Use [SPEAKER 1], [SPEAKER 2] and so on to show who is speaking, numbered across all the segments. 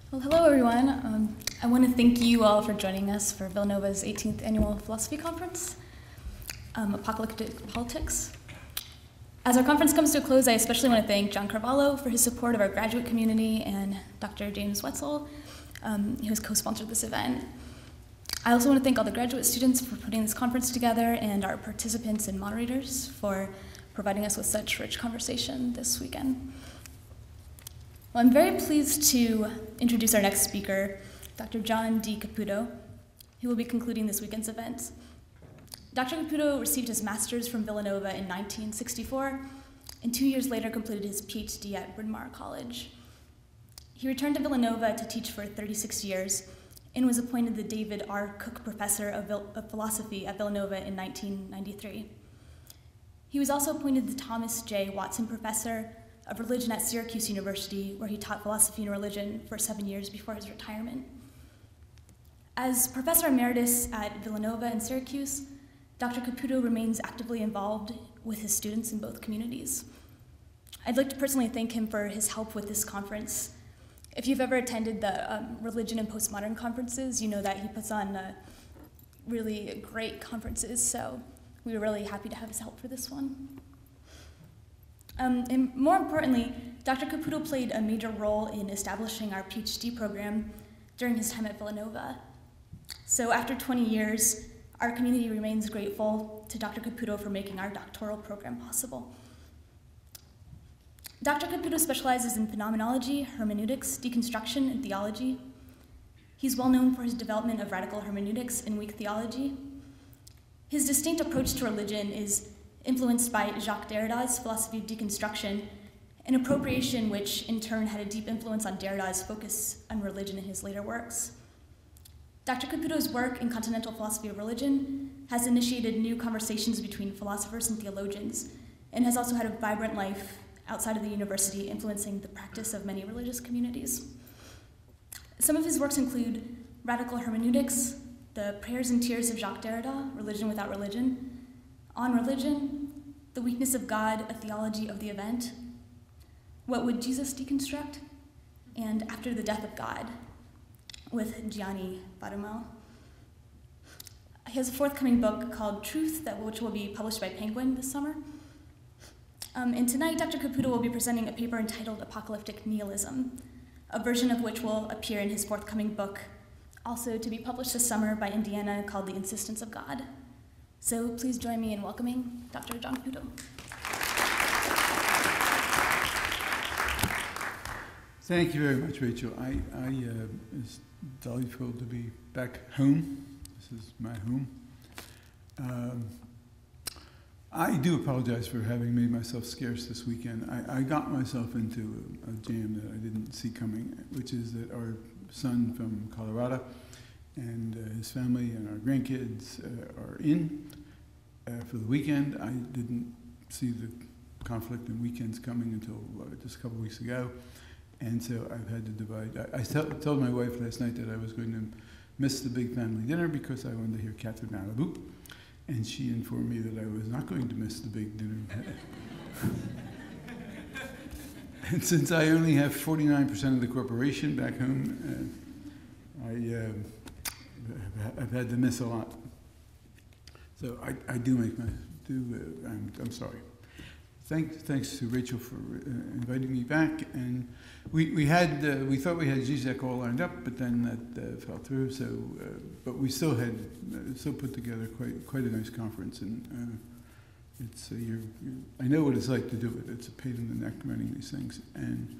[SPEAKER 1] Well, hello everyone. I want to thank you all for joining us for Villanova's 18th Annual Philosophy Conference, Apocalyptic Politics. As our conference comes to a close, I especially want to thank John Carvalho for his support of our graduate community and Dr. James Wetzel, who has co-sponsored this event. I also want to thank all the graduate students for putting this conference together and our participants and moderators for providing us with such rich conversation this weekend. Well, I'm very pleased to introduce our next speaker, Dr. John D. Caputo, who will be concluding this weekend's event. Dr. Caputo received his master's from Villanova in 1964, and 2 years later completed his PhD at Bryn Mawr College. He returned to Villanova to teach for 36 years, and was appointed the David R. Cook Professor of Philosophy at Villanova in 1993. He was also appointed the Thomas J. Watson Professor of Religion at Syracuse University, where he taught philosophy and religion for 7 years before his retirement. As Professor Emeritus at Villanova and Syracuse, Dr. Caputo remains actively involved with his students in both communities. I'd like to personally thank him for his help with this conference. If you've ever attended the Religion and Postmodern conferences, you know that he puts on really great conferences, so we were really happy to have his help for this one. And more importantly, Dr. Caputo played a major role in establishing our PhD program during his time at Villanova. So after 20 years, our community remains grateful to Dr. Caputo for making our doctoral program possible. Dr. Caputo specializes in phenomenology, hermeneutics, deconstruction, and theology. He's well known for his development of radical hermeneutics and weak theology. His distinct approach to religion is influenced by Jacques Derrida's philosophy of deconstruction, an appropriation which in turn had a deep influence on Derrida's focus on religion in his later works. Dr. Caputo's work in continental philosophy of religion has initiated new conversations between philosophers and theologians, and has also had a vibrant life outside of the university, influencing the practice of many religious communities. Some of his works include Radical Hermeneutics, The Prayers and Tears of Jacques Derrida, Religion Without Religion, On Religion, The Weakness of God, A Theology of the Event, What Would Jesus Deconstruct, and After the Death of God, with Gianni Badumel. He has a forthcoming book called Truth, which will be published by Penguin this summer. And tonight, Dr. Caputo will be presenting a paper entitled Apocalyptic Nihilism, a version of which will appear in his forthcoming book, also to be published this summer by Indiana, called The Insistence of God. So please join me in welcoming Dr. John Caputo.
[SPEAKER 2] Thank you very much, Rachel. I is delightful to be back home. This is my home. I do apologize for having made myself scarce this weekend. I got myself into a jam that I didn't see coming, which is that our son from Colorado and his family and our grandkids are in for the weekend. I didn't see the conflict and weekends coming until just a couple weeks ago, and so I've had to divide. I told my wife last night that I was going to miss the big family dinner because I wanted to hear Catherine Malibu, and she informed me that I was not going to miss the big dinner. And since I only have 49% of the corporation back home, I've had to miss a lot. So I do make I'm sorry. Thanks to Rachel for inviting me back. And we thought we had Zizek all lined up, but then that fell through. So, but we still put together quite a nice conference. And it's I know what it's like to do it. It's a pain in the neck running these things, and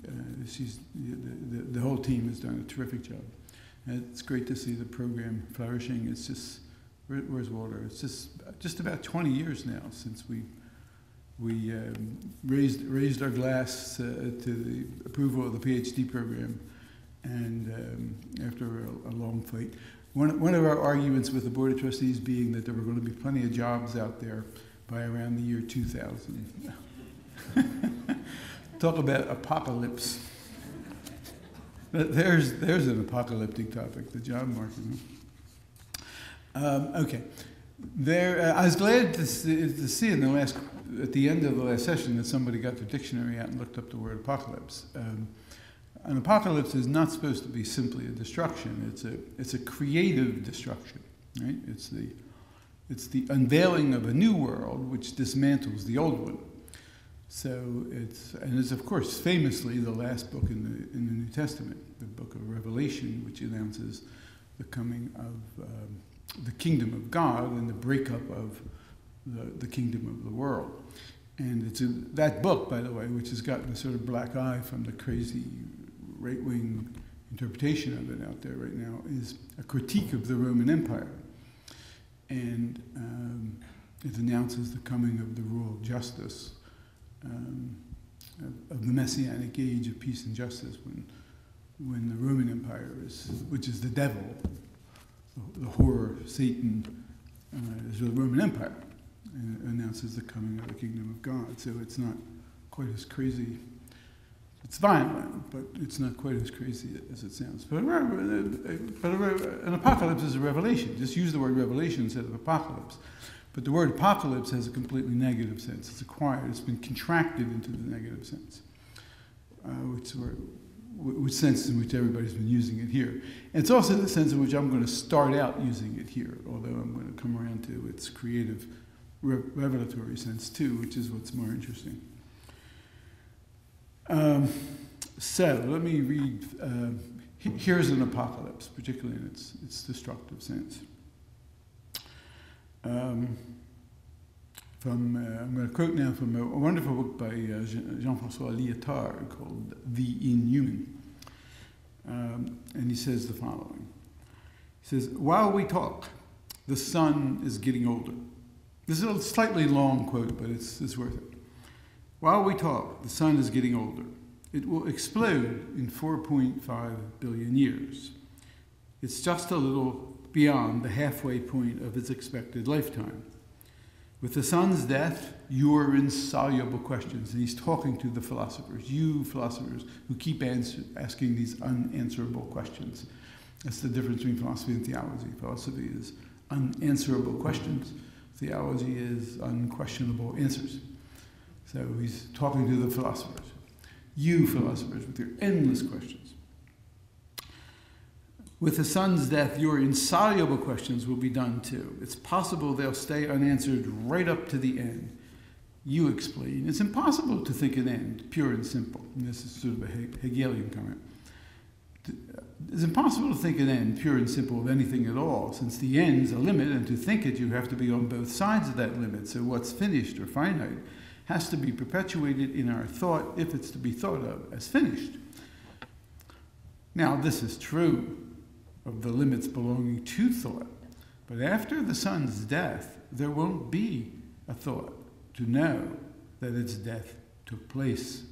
[SPEAKER 2] the whole team has done a terrific job. And it's great to see the program flourishing. It's just where's Walter? It's just about 20 years now since we raised our glass to the approval of the PhD program, and after a long fight. One of our arguments with the Board of Trustees being that there were going to be plenty of jobs out there by around the year 2000. Talk about apocalypse. There's an apocalyptic topic, the job market. Okay. I was glad to see at the end of the last session that somebody got their dictionary out and looked up the word apocalypse. an apocalypse is not supposed to be simply a destruction. It's a creative destruction, right? It's the unveiling of a new world which dismantles the old one. So it's of course famously the last book in the New Testament, the book of Revelation, which announces the coming of the kingdom of God and the breakup of the kingdom of the world. And it's that book, by the way, which has gotten a sort of black eye from the crazy right-wing interpretation of it out there right now, is a critique of the Roman Empire. And it announces the coming of the rule of justice, of the Messianic age of peace and justice, when the Roman Empire which is the devil, the horror, Satan, is the Roman Empire, and it announces the coming of the kingdom of God. So it's not quite as crazy. It's violent, but it's not quite as crazy as it sounds. But an apocalypse is a revelation. Just use the word revelation instead of apocalypse. But the word apocalypse has a completely negative sense. It's acquired. It's been contracted into the negative sense, which sense in which everybody's been using it here. And it's also the sense in which I'm going to start out using it here, although I'm going to come around to its creative, revelatory sense too, which is what's more interesting. So let me read. Here's an apocalypse, particularly in its destructive sense. I'm going to quote now from a wonderful book by Jean-François Lyotard called The Inhuman. And he says the following. He says, while we talk, the sun is getting older. This is a slightly long quote, but it's worth it. While we talk, the sun is getting older. It will explode in 4.5 billion years. It's just a little beyond the halfway point of its expected lifetime. With the sun's death, your insoluble questions, and he's talking to the philosophers, you philosophers who keep asking these unanswerable questions. That's the difference between philosophy and theology. Philosophy is unanswerable questions. Theology is unquestionable answers. So he's talking to the philosophers. You philosophers with your endless questions. With the sun's death, your insoluble questions will be done too. It's possible they'll stay unanswered right up to the end. You explain. It's impossible to think an end, pure and simple. And this is sort of a Hegelian comment. It's impossible to think an end, pure and simple, of anything at all, since the end's a limit, and to think it, you have to be on both sides of that limit. So what's finished or finite has to be perpetuated in our thought if it's to be thought of as finished. Now, this is true of the limits belonging to thought, but after the sun's death, there won't be a thought to know that its death took place.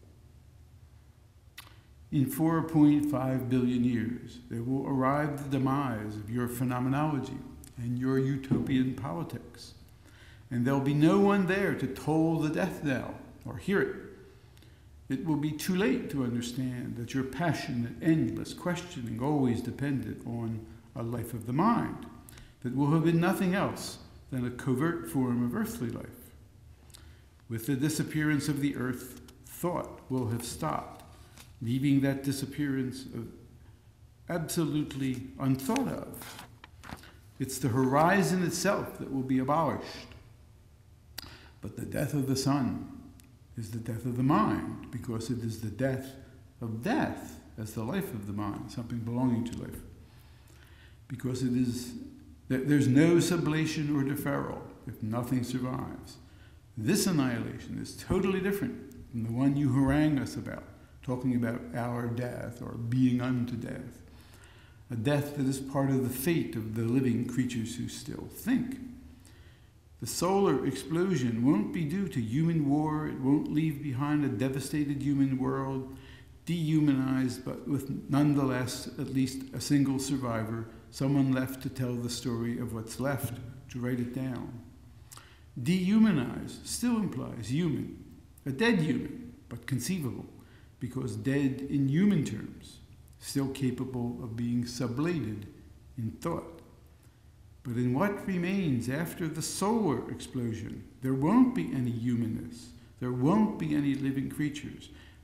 [SPEAKER 2] In 4.5 billion years, there will arrive the demise of your phenomenology and your utopian politics. And there'll be no one there to toll the death knell or hear it. It will be too late to understand that your passionate, endless questioning always depended on a life of the mind that will have been nothing else than a covert form of earthly life. With the disappearance of the earth, thought will have stopped, leaving that disappearance absolutely unthought of. It's the horizon itself that will be abolished. But the death of the sun is the death of the mind, because it is the death of death as the life of the mind, something belonging to life. Because there's no sublation or deferral if nothing survives. This annihilation is totally different from the one you harangue us about, talking about our death or being unto death. A death that is part of the fate of the living creatures who still think. The solar explosion won't be due to human war. It won't leave behind a devastated human world, dehumanized, but with nonetheless at least a single survivor, someone left to tell the story of what's left, to write it down. Dehumanized still implies human, a dead human, but conceivable, because dead in human terms, still capable of being sublated in thought. But in what remains after the solar explosion, there won't be any humanness. There won't be any living creatures.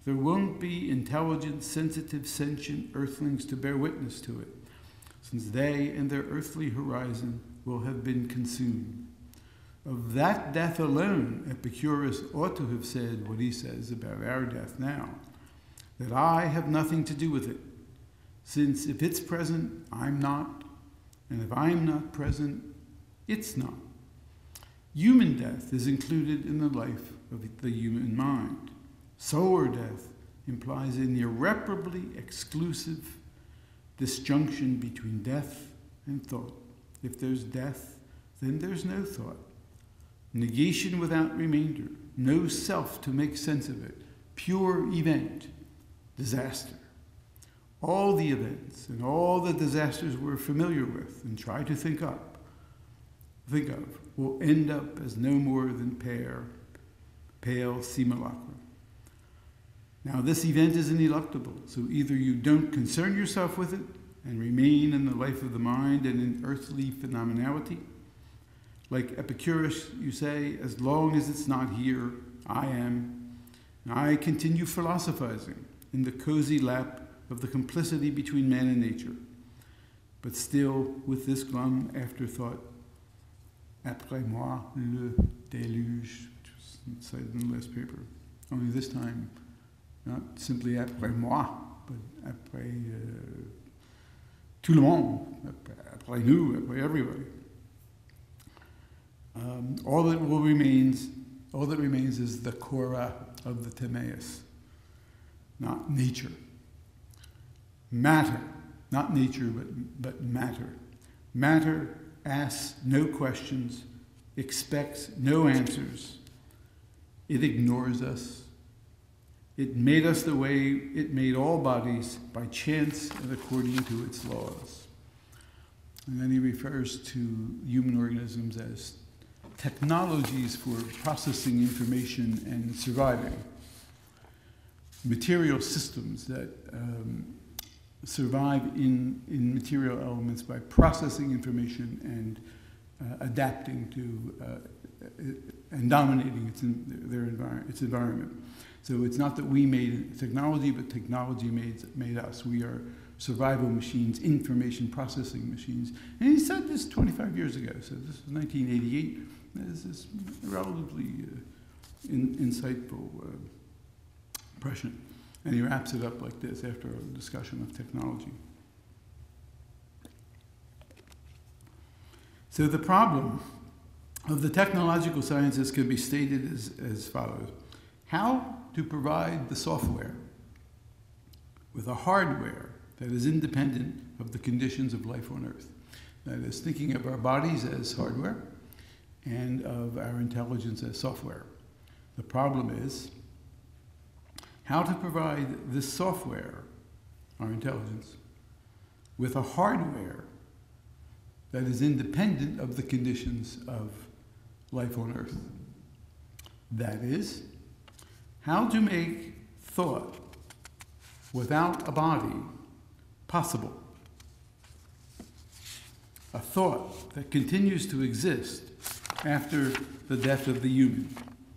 [SPEAKER 2] there won't be intelligent, sensitive, sentient earthlings to bear witness to it, since they and their earthly horizon will have been consumed. Of that death alone, Epicurus ought to have said what he says about our death now, that I have nothing to do with it, since if it's present, I'm not, and if I'm not present, it's not. Human death is included in the life of the human mind. Solar death implies an irreparably exclusive disjunction between death and thought. If there's death, then there's no thought. Negation without remainder, no self to make sense of it, pure event, disaster. All the events and all the disasters we're familiar with and try to think of, will end up as no more than pale simulacra. Now, this event is ineluctable, so either you don't concern yourself with it and remain in the life of the mind and in earthly phenomenality. Like Epicurus, you say, as long as it's not here, I am. And I continue philosophizing in the cozy lap of the complicity between man and nature, but still with this glum afterthought, après moi le déluge, which was cited in the last paper. Only this time, not simply après moi, but après tout le monde, après nous, après everybody. All that remains is the Cora of the Timaeus, not nature. Matter, not nature, but matter. Matter asks no questions, expects no answers. It ignores us. It made us the way it made all bodies, by chance and according to its laws. And then he refers to human organisms as technologies for processing information and surviving. Material systems that survive in material elements by processing information and adapting to and dominating its environment. So it's not that we made technology, but technology made us. We are survival machines, information processing machines. And he said this 25 years ago, so this was 1988. This is relatively insightful impression. And he wraps it up like this after a discussion of technology. So the problem of the technological sciences can be stated as follows. How to provide the software with a hardware that is independent of the conditions of life on Earth. That is, thinking of our bodies as hardware and of our intelligence as software. The problem is how to provide this software, our intelligence, with a hardware that is independent of the conditions of life on Earth. That is, how to make thought without a body possible. A thought that continues to exist after the death of the human.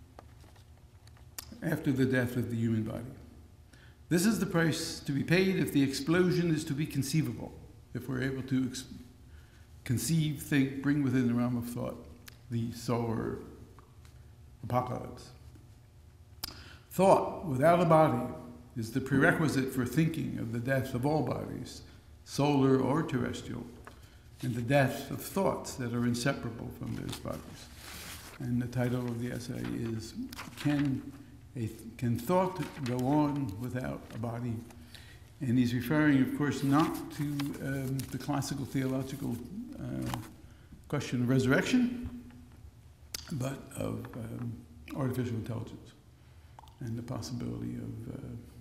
[SPEAKER 2] After the death of the human body. This is the price to be paid if the explosion is to be conceivable, if we're able to conceive, think, bring within the realm of thought the solar apocalypse. Thought without a body is the prerequisite for thinking of the death of all bodies, solar or terrestrial, and the death of thoughts that are inseparable from those bodies. And the title of the essay is, Can Thought Go On Without a Body? And he's referring, of course, not to the classical theological question of resurrection, but of artificial intelligence and the possibility of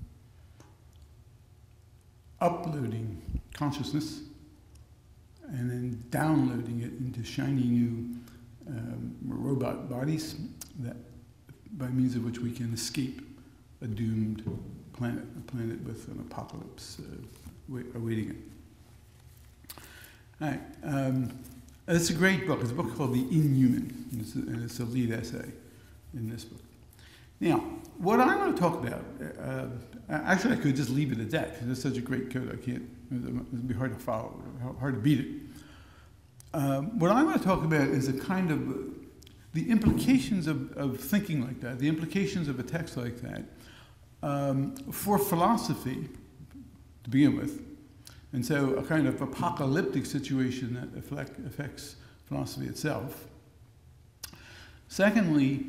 [SPEAKER 2] uploading consciousness and then downloading it into shiny new robot bodies that, by means of which we can escape a doomed planet, a planet with an apocalypse awaiting it. All right. It's a great book. It's a book called The Inhuman, and it's the lead essay in this book. Now, what I want to talk about, actually I could just leave it at that, because it's such a great code, it'd be hard to follow, hard to beat it. What I want to talk about is a kind of the implications of thinking like that, the implications of a text like that, for philosophy, to begin with. And so a kind of apocalyptic situation that affects philosophy itself. Secondly,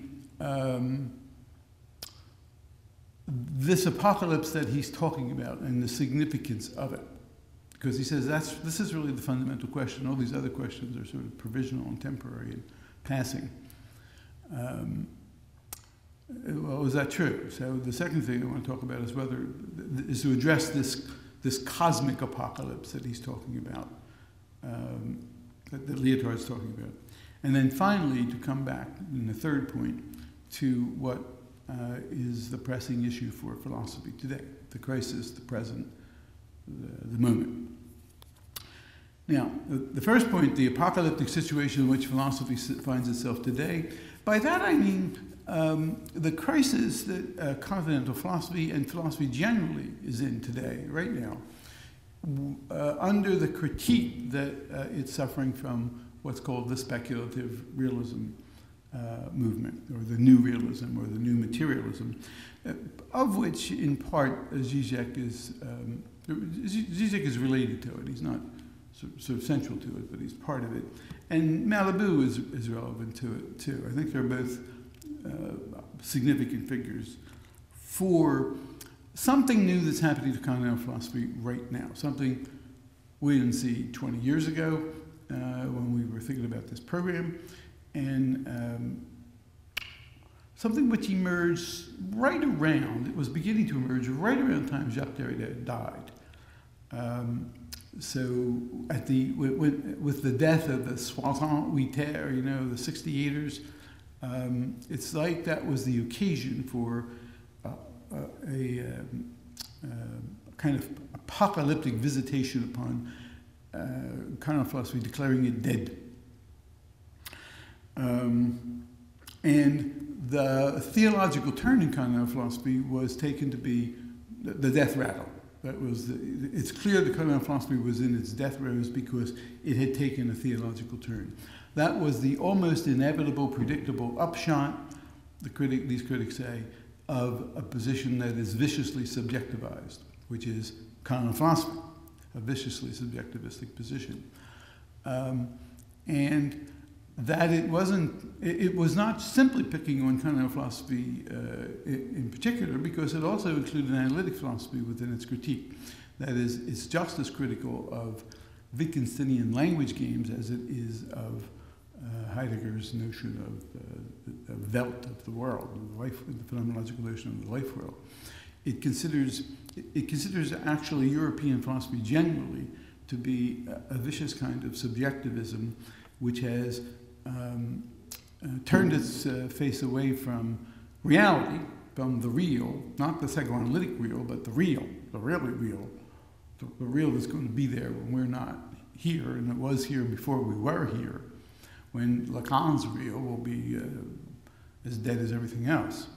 [SPEAKER 2] this apocalypse that he's talking about and the significance of it. Because he says this is really the fundamental question. All these other questions are sort of provisional and temporary and passing. Well, is that true? So the second thing I want to talk about is to address this cosmic apocalypse that he's talking about, that Lyotard is talking about. And then finally, to come back in the third point to what is the pressing issue for philosophy today, the crisis, the present, the moment. Now, the first point, the apocalyptic situation in which philosophy finds itself today, by that I mean the crisis that continental philosophy and philosophy generally is in today, right now, under the critique that it's suffering from what's called the speculative realism movement, or the new realism, or the new materialism, of which, in part, Zizek is related to it. He's not sort of central to it, but he's part of it. And Malabou is relevant to it, too. I think they're both significant figures for something new that's happening to continental philosophy right now, something we didn't see 20 years ago when we were thinking about this program, and something which emerged right around, it was beginning to emerge right around the time Jacques Derrida died. So with the death of the soixante-huitaires, the 68ers, it's like that was the occasion for a kind of apocalyptic visitation upon continental philosophy, declaring it dead. And the theological turn in continental philosophy was taken to be the death rattle. It's clear that continental philosophy was in its death throes because it had taken a theological turn. That was the almost inevitable, predictable upshot, these critics say, of a position that is viciously subjectivized, which is continental philosophy, a viciously subjectivistic position. And that it was not simply picking on continental philosophy in particular, because it also included analytic philosophy within its critique. That is, it's just as critical of Wittgensteinian language games as it is of Heidegger's notion of the Welt of the world, the phenomenological notion of the life world. It considers actually European philosophy generally to be a vicious kind of subjectivism, which has turned its face away from reality, from the real, not the psychoanalytic real, but the real, the really real, the real that's going to be there when we're not here, and it was here before we were here, when Lacan's real will be as dead as everything else.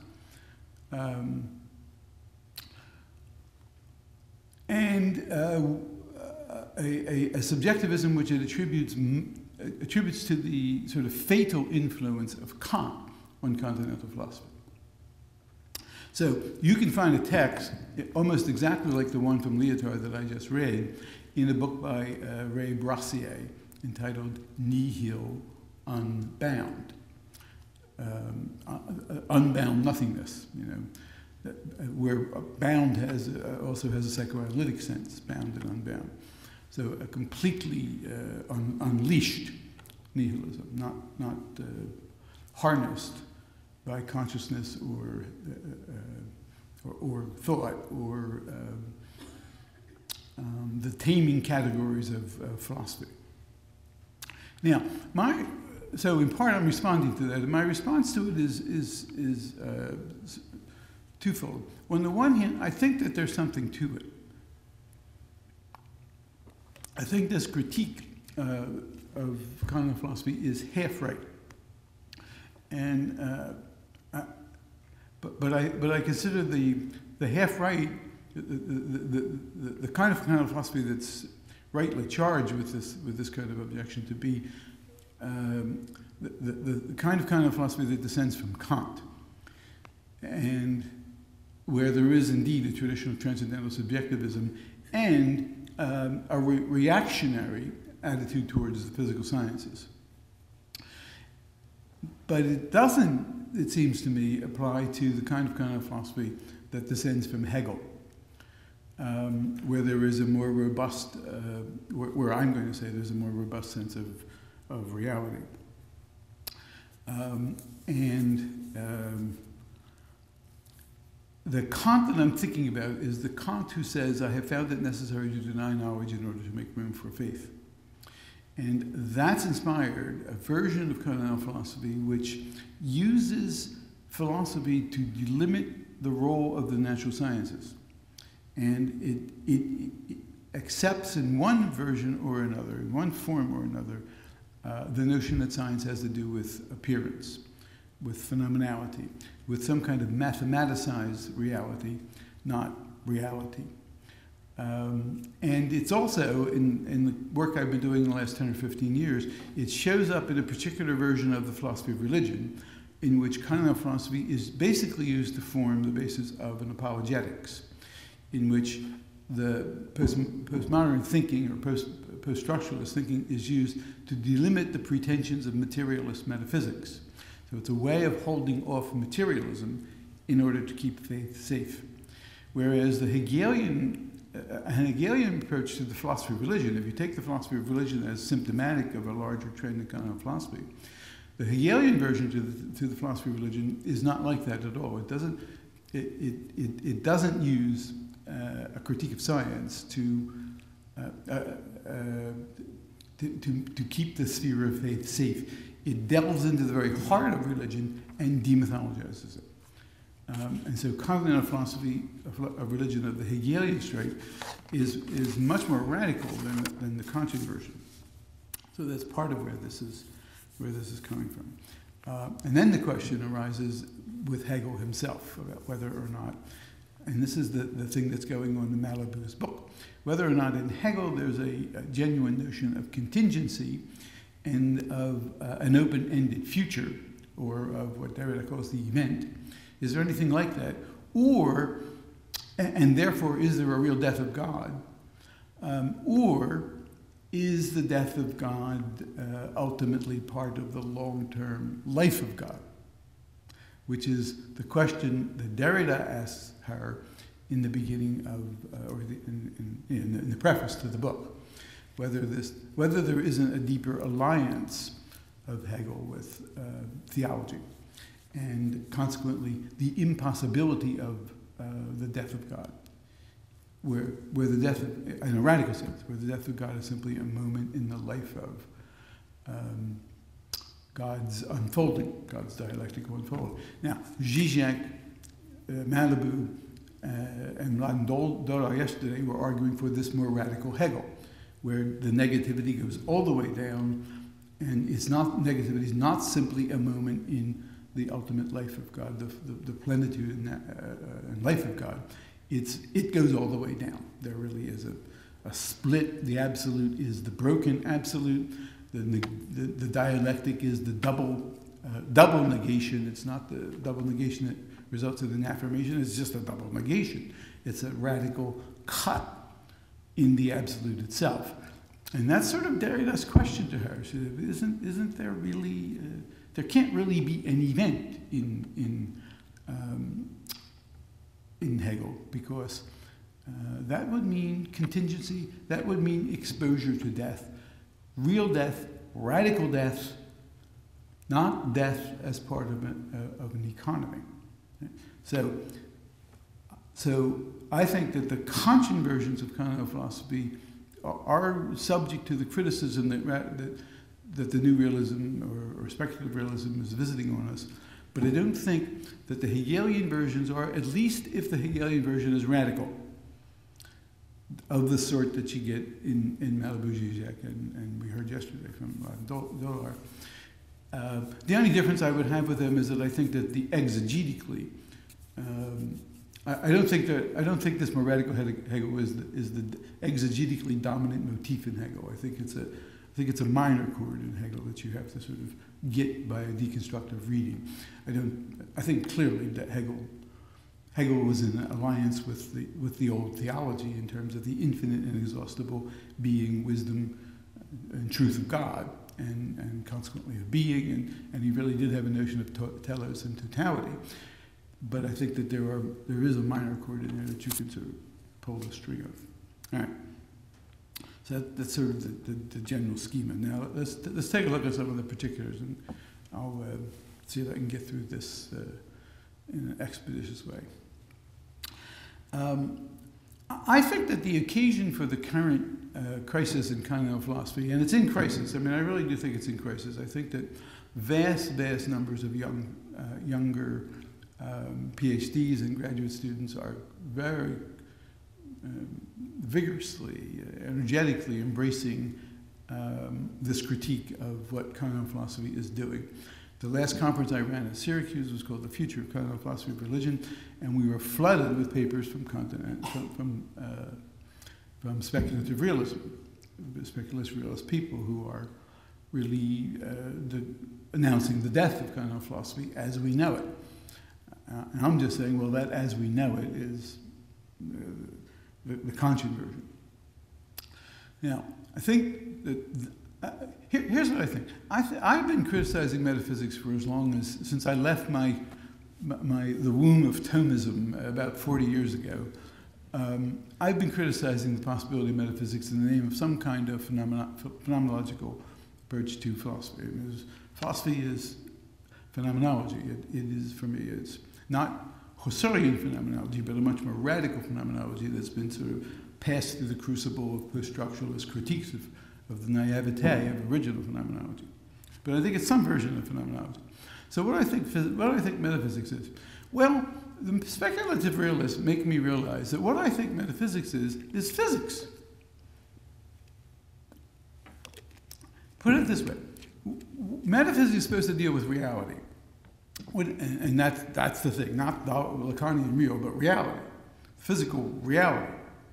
[SPEAKER 2] And a subjectivism which it attributes to the sort of fatal influence of Kant on continental philosophy. So you can find a text almost exactly like the one from Lyotard that I just read in a book by Ray Brassier entitled Nihil Unbound. Unbound nothingness, where bound also has a psychoanalytic sense, bound and unbound. So a completely unleashed nihilism, not harnessed by consciousness or thought or the taming categories of philosophy. Now, so in part I'm responding to that, and my response to it is twofold. On the one hand, I think that there's something to it. I think this critique of continental philosophy is half right. And but I consider the half-right, the kind of philosophy that's rightly charged with this kind of objection to be the kind of philosophy that descends from Kant, and where there is indeed a tradition of transcendental subjectivism and a reactionary attitude towards the physical sciences. But it doesn't, it seems to me, apply to the kind of philosophy that descends from Hegel, where there is a more robust, where I'm going to say there's a more robust sense of reality. The Kant that I'm thinking about is the Kant who says, I have found it necessary to deny knowledge in order to make room for faith. And that's inspired a version of continental philosophy which uses philosophy to delimit the role of the natural sciences. And it accepts in one version or another, in one form or another, the notion that science has to do with appearance, with phenomenality, with some kind of mathematicized reality, not reality. And it's also, in the work I've been doing in the last 10 or 15 years, it shows up in a particular version of the philosophy of religion, in which continental philosophy is basically used to form the basis of an apologetics, in which the postmodern thinking or post-structuralist thinking is used to delimit the pretensions of materialist metaphysics. So it's a way of holding off materialism in order to keep faith safe. Whereas the Hegelian approach to the philosophy of religion, if you take the philosophy of religion as symptomatic of a larger trend in continental philosophy, the Hegelian version to the philosophy of religion is not like that at all. It doesn't use a critique of science to keep the sphere of faith safe. It delves into the very heart of religion and demythologizes it. And so continental philosophy of religion of the Hegelian straight is much more radical than the Kantian version. So that's part of where this is coming from. And then the question arises with Hegel himself about whether or not, and this is the thing that's going on in Malibu's book, whether or not in Hegel there's a genuine notion of contingency and of an open-ended future, or of what Derrida calls the event. Is there anything like that? Or, and therefore, is there a real death of God? Or is the death of God ultimately part of the long-term life of God? Which is the question that Derrida asks her in the beginning of, in the preface to the book, whether there isn't a deeper alliance of Hegel with theology, and consequently the impossibility of the death of God, where the death, in a radical sense, where the death of God is simply a moment in the life of God's unfolding, God's dialectical unfolding. Now, Zizek, Malibu, and Mladen Dolar yesterday were arguing for this more radical Hegel, where the negativity goes all the way down, and negativity is not simply a moment in the ultimate life of God, the plenitude and life of God. It goes all the way down. There really is a split. The absolute is the broken absolute. The dialectic is the double negation. It's not the double negation that results in an affirmation. It's just a double negation. It's a radical cut in the absolute itself. And that's sort of Derrida's question to her. She said, isn't there really, there can't really be an event in Hegel, because that would mean contingency, that would mean exposure to death, real death, radical death, not death as part of an economy. So I think that the Kantian versions of continental philosophy are subject to the criticism that the new realism or speculative realism is visiting on us. But I don't think that the Hegelian versions are, at least if the Hegelian version is radical, of the sort that you get in Malibu Zizek, and we heard yesterday from Dolar. The only difference I would have with them is that I think that exegetically, I don't think this more radical Hegel is the exegetically dominant motif in Hegel. I think it's a minor chord in Hegel that you have to sort of get by a deconstructive reading. I think clearly that Hegel was in alliance with the old theology in terms of the infinite and inexhaustible being, wisdom, and truth of God, and consequently of being, and he really did have a notion of telos and totality. But I think that there is a minor chord in there that you can sort of pull the string of. All right. So that's sort of the general schema. Now let's take a look at some of the particulars, and I'll see if I can get through this in an expeditious way. I think that the occasion for the current crisis in continental philosophy, and it's in crisis. I mean, I really do think it's in crisis. I think that vast numbers of younger PhDs and graduate students are very vigorously, energetically embracing this critique of what continental philosophy is doing. The last conference I ran at Syracuse was called The Future of Continental Philosophy of Religion, and we were flooded with papers from speculative realism, speculative realist people who are really announcing the death of continental philosophy as we know it. And I'm just saying, well, that as we know it is the Kantian version. Now, I think that here's what I think. I've been criticizing metaphysics for as long as since I left the womb of Thomism about 40 years ago. I've been criticizing the possibility of metaphysics in the name of some kind of phenomenological approach to philosophy. Philosophy is phenomenology. It is, for me, it's not Husserlian phenomenology, but a much more radical phenomenology that's been sort of passed through the crucible of post-structuralist critiques of the naivete of original phenomenology. But I think it's some version of phenomenology. So what do I think metaphysics is? Well, the speculative realists make me realize that what I think metaphysics is physics. Put it this way. Metaphysics is supposed to deal with reality. And that's the thing, not the Lacanian real, but reality, physical reality.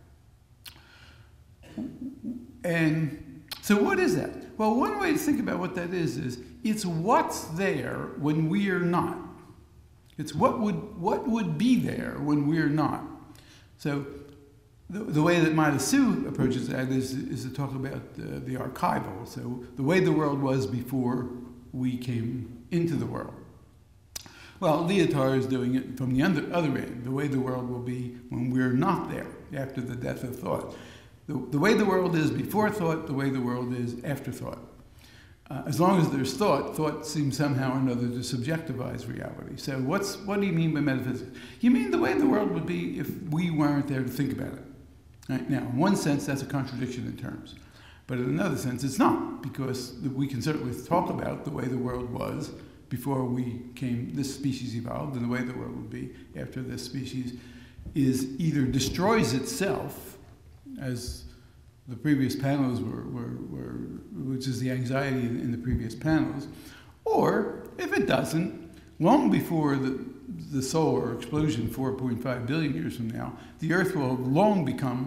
[SPEAKER 2] And so what is that? Well, one way to think about what that is it's what's there when we are not. It's what would be there when we're not. So the way that Maida Su approaches that is to talk about the archival, so the way the world was before we came into the world. Well, Lyotard is doing it from the other end, the way the world will be when we're not there, after the death of thought. The way the world is before thought, the way the world is after thought. As long as there's thought seems somehow or another to subjectivize reality. So what do you mean by metaphysics? You mean the way the world would be if we weren't there to think about it. Right? Now, in one sense, that's a contradiction in terms. But in another sense, it's not, because we can certainly talk about the way the world was before this species evolved, and the way the world would be after this species is either destroys itself, as the previous panels which is the anxiety in the previous panels, or if it doesn't, long before the solar explosion 4.5 billion years from now, the Earth will long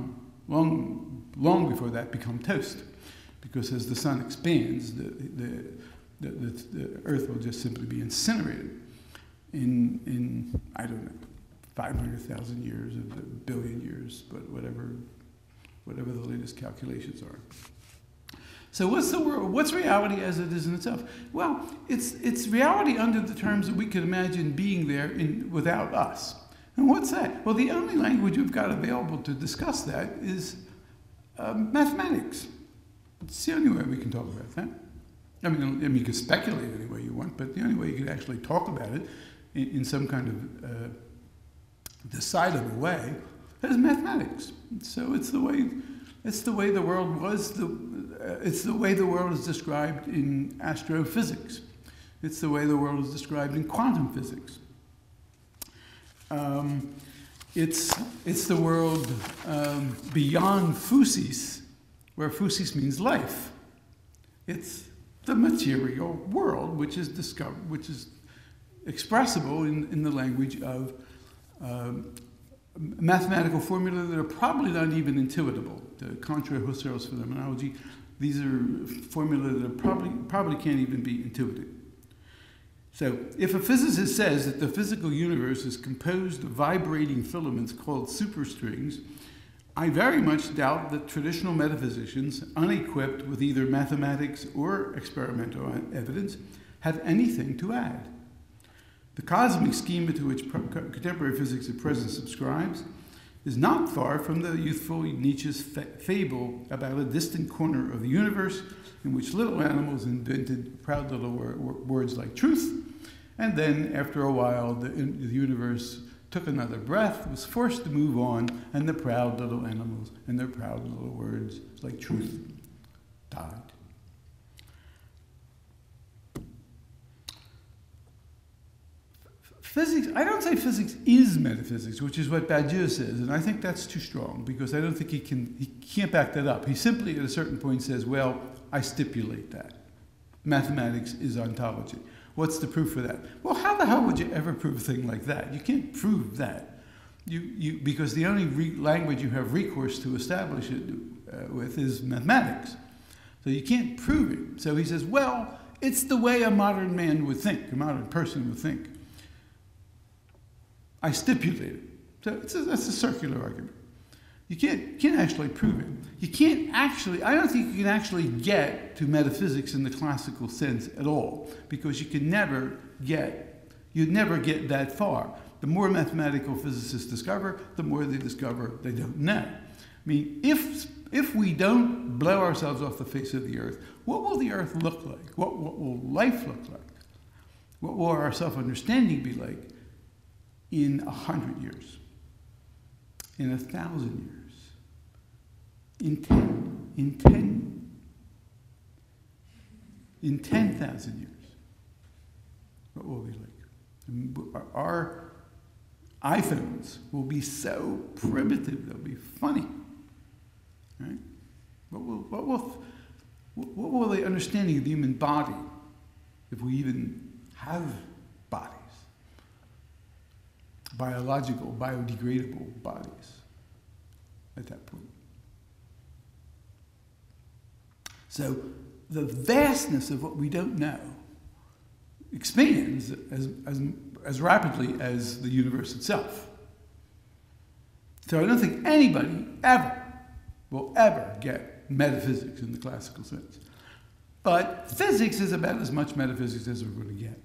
[SPEAKER 2] before that become toast, because as the sun expands, the Earth will just simply be incinerated in I don't know, 500,000 years, a billion years, but whatever the latest calculations are. So what's the world? What's reality as it is in itself? Well, it's reality under the terms that we could imagine being there without us. And what's that? Well, the only language we've got available to discuss that is mathematics. It's the only way we can talk about that. I mean, you can speculate any way you want, but the only way you can actually talk about it in some kind of decidable way is mathematics. So it's the way the world was. It's the way the world is described in astrophysics. It's the way the world is described in quantum physics. It's the world beyond physis, where physis means life. It's the material world, which is expressible in the language of mathematical formulae that are probably not even intuitable. Contrary to Husserl's phenomenology, these are formulae that are probably can't even be intuited. So, if a physicist says that the physical universe is composed of vibrating filaments called superstrings, I very much doubt that traditional metaphysicians, unequipped with either mathematics or experimental evidence, have anything to add. The cosmic schema to which contemporary physics at present subscribes is not far from the youthful Nietzsche's fable about a distant corner of the universe in which little animals invented proud little words like truth, and then, after a while, the universe took another breath, was forced to move on, and the proud little animals and their proud little words like truth died. Physics, I don't say physics is metaphysics, which is what Badiou says, and I think that's too strong, because I don't think he can't back that up. He simply, at a certain point, says, well, I stipulate that. Mathematics is ontology. What's the proof for that? Well, how the hell would you ever prove a thing like that? You can't prove that. Because the only language you have recourse to establish it with is mathematics. So you can't prove it. So he says, well, it's the way a modern man would think, a modern person would think. I stipulate it. So that's a circular argument. You can't actually prove it. You can't actually, I don't think you can actually get to metaphysics in the classical sense at all, because you'd never get that far. The more mathematical physicists discover, the more they discover they don't know. I mean, if we don't blow ourselves off the face of the earth, what will the earth look like? What will life look like? What will our self-understanding be like in 100 years? In 1,000 years? In 10,000 years? What will we like? Our iPhones will be so primitive, they'll be funny. Right? What will the understanding of the human body, if we even have bodies, biological, biodegradable bodies at that point? So the vastness of what we don't know expands as rapidly as the universe itself. So I don't think anybody will ever get metaphysics in the classical sense. But physics is about as much metaphysics as we're going to get.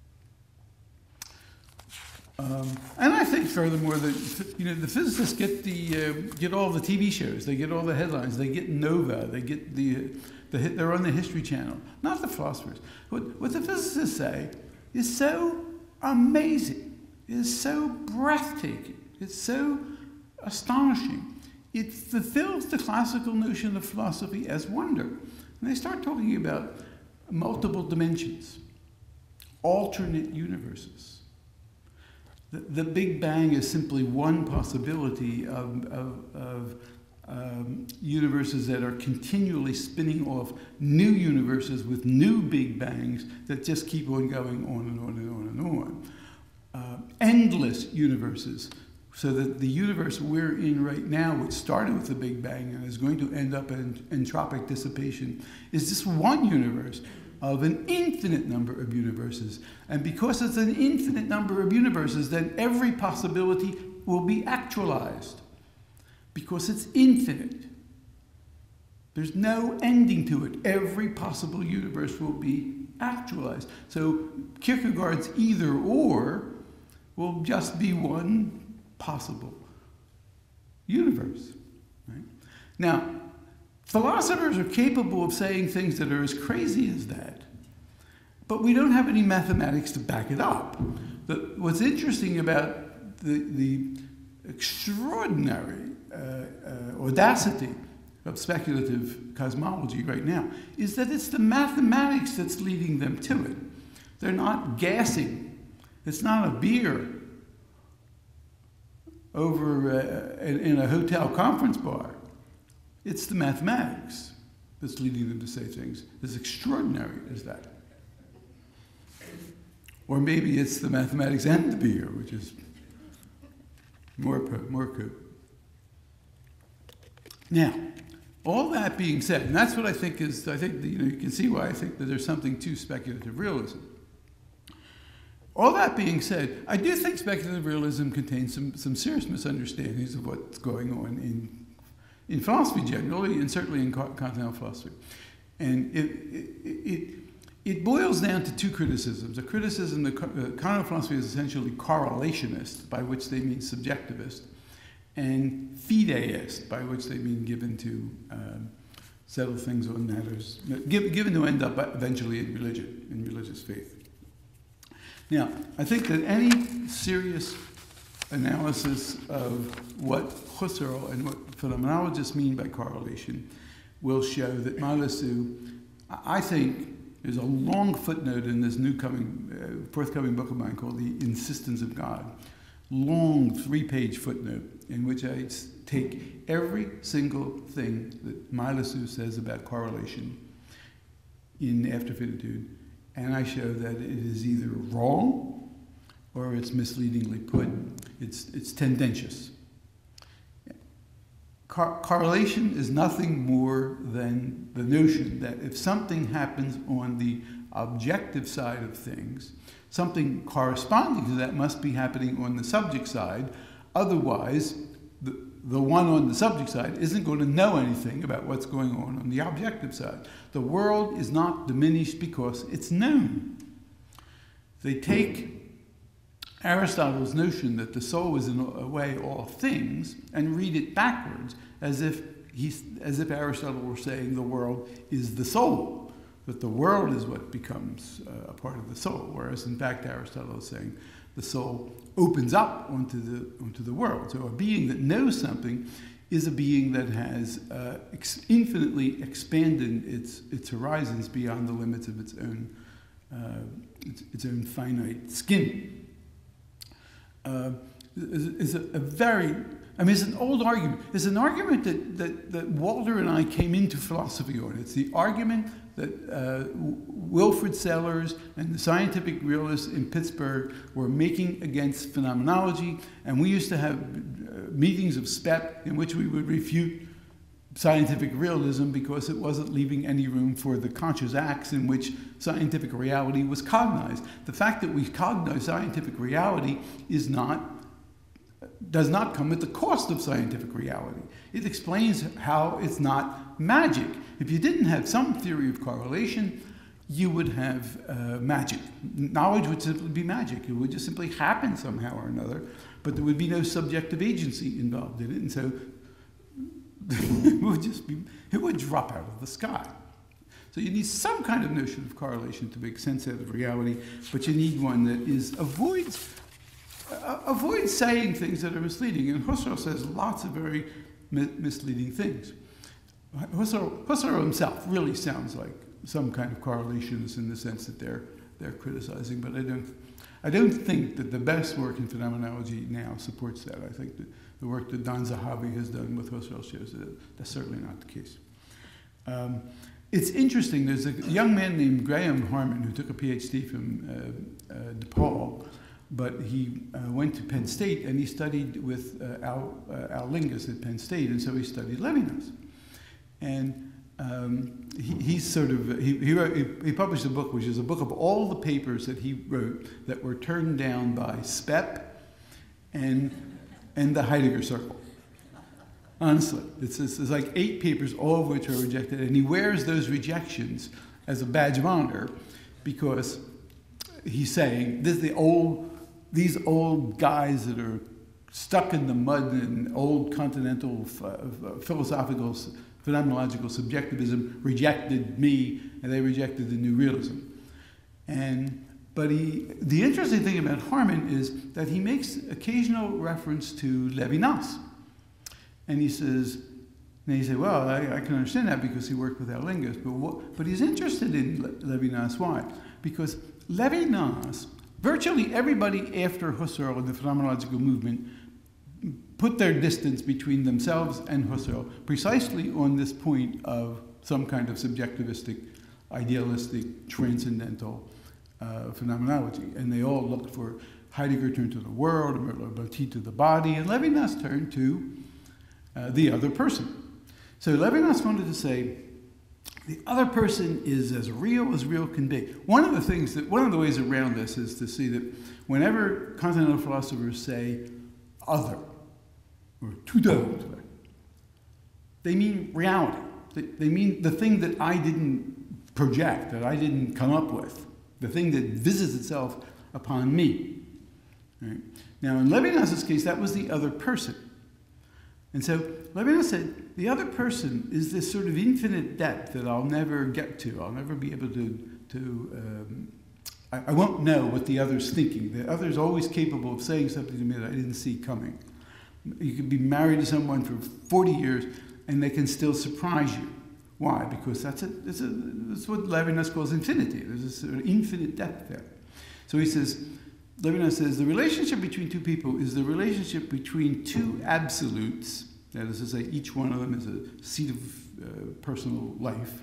[SPEAKER 2] And I think, furthermore, that the physicists get all the TV shows, they get all the headlines, they get Nova, they get they're on the History Channel, not the philosophers. What the physicists say is so amazing, is so breathtaking, it's so astonishing. It fulfills the classical notion of philosophy as wonder. And they start talking about multiple dimensions, alternate universes. The Big Bang is simply one possibility of universes that are continually spinning off new universes with new Big Bangs that just keep on going on and on and on and on. Endless universes, so that the universe we're in right now, which started with the Big Bang and is going to end up in entropic dissipation, is just one universe of an infinite number of universes. And because it's an infinite number of universes, then every possibility will be actualized. Because it's infinite. There's no ending to it. Every possible universe will be actualized. So Kierkegaard's either or will just be one possible universe. Right? Now, philosophers are capable of saying things that are as crazy as that, but we don't have any mathematics to back it up. What's interesting about the extraordinary audacity of speculative cosmology right now is that it's the mathematics that's leading them to it. They're not gassing. It's not a beer over in a hotel conference bar. It's the mathematics that's leading them to say things as extraordinary as that. Or maybe it's the mathematics and the beer, which is More coup. Now, all that being said, and that's what I think is, you can see why I think that there's something to speculative realism. All that being said, I do think speculative realism contains some serious misunderstandings of what's going on in philosophy generally, and certainly in continental philosophy. And it boils down to two criticisms. A criticism that continental philosophy is essentially correlationist, by which they mean subjectivist, and fideist, by which they mean given to settle things on matters, given to end up eventually in religion, in religious faith. Now, I think that any serious analysis of what Husserl and what phenomenologists mean by correlation will show that Malisu, I think, there's a long footnote in this forthcoming book of mine called The Insistence of God. Long 3-page footnote in which I take every single thing that Malisu says about correlation in After Finitude, and I show that it is either wrong or it's misleadingly put. It's tendentious. Correlation is nothing more than the notion that if something happens on the objective side of things, something corresponding to that must be happening on the subject side. Otherwise, the one on the subject side isn't going to know anything about what's going on the objective side. The world is not diminished because it's known. They take Aristotle's notion that the soul is in a way all things and read it backwards, as if Aristotle were saying the world is the soul, that the world is what becomes a part of the soul, whereas in fact Aristotle is saying the soul opens up onto the world. So a being that knows something is a being that has infinitely expanded its horizons beyond the limits of its own finite skin. It's an old argument. It's an argument that Walter and I came into philosophy on. It's the argument that Wilfrid Sellars and the scientific realists in Pittsburgh were making against phenomenology, and we used to have meetings of SPEP in which we would refute scientific realism because it wasn't leaving any room for the conscious acts in which scientific reality was cognized. The fact that we cognize scientific reality does not come at the cost of scientific reality. It explains how it's not magic. If you didn't have some theory of correlation, you would have magic. Knowledge would simply be magic. It would just simply happen somehow or another, but there would be no subjective agency involved in it, and so it would drop out of the sky. So you need some kind of notion of correlation to make sense out of reality, but you need one that avoids saying things that are misleading. And Husserl says lots of very misleading things. Husserl himself really sounds like some kind of correlationist in the sense that they're criticizing, but I don't think that the best work in phenomenology now supports that. I think that the work that Don Zahavi has done with Husserl shows that that's certainly not the case. It's interesting, there's a young man named Graham Harman who took a PhD from DePaul, but he went to Penn State and he studied with Al Lingus at Penn State, and so he studied Levinas. And he published a book which is a book of all the papers that he wrote that were turned down by SPEP and the Heidegger Circle. Honestly, it's like 8 papers, all of which are rejected, and he wears those rejections as a badge of honor because he's saying these old guys that are stuck in the mud in old continental philosophical phenomenological subjectivism rejected me, and they rejected the new realism. But the interesting thing about Harman is that he makes occasional reference to Levinas. And he says, well, I can understand that because he worked with Al Lingus, but he's interested in Levinas. Why? Because Levinas, virtually everybody after Husserl and the phenomenological movement put their distance between themselves and Husserl precisely on this point of some kind of subjectivistic, idealistic, transcendental phenomenology. And they all looked Heidegger turned to the world, and Merleau-Ponty to the body, and Levinas turned to the other person. So Levinas wanted to say, the other person is as real can be. One of the ways around this is to see that whenever continental philosophers say other, or tout autre, they mean reality. They mean the thing that I didn't project, that I didn't come up with, the thing that visits itself upon me. Right? Now, in Levinas's case, that was the other person. And so Levinas said, the other person is this sort of infinite depth that I'll never get to. I'll never be able I won't know what the other's thinking. The other's always capable of saying something to me that I didn't see coming. You can be married to someone for 40 years, and they can still surprise you. Why? Because that's what Levinas calls infinity. There's a sort of infinite depth there. So Levinas says, the relationship between two people is the relationship between two absolutes, that is to say, each one of them is a seat of personal life,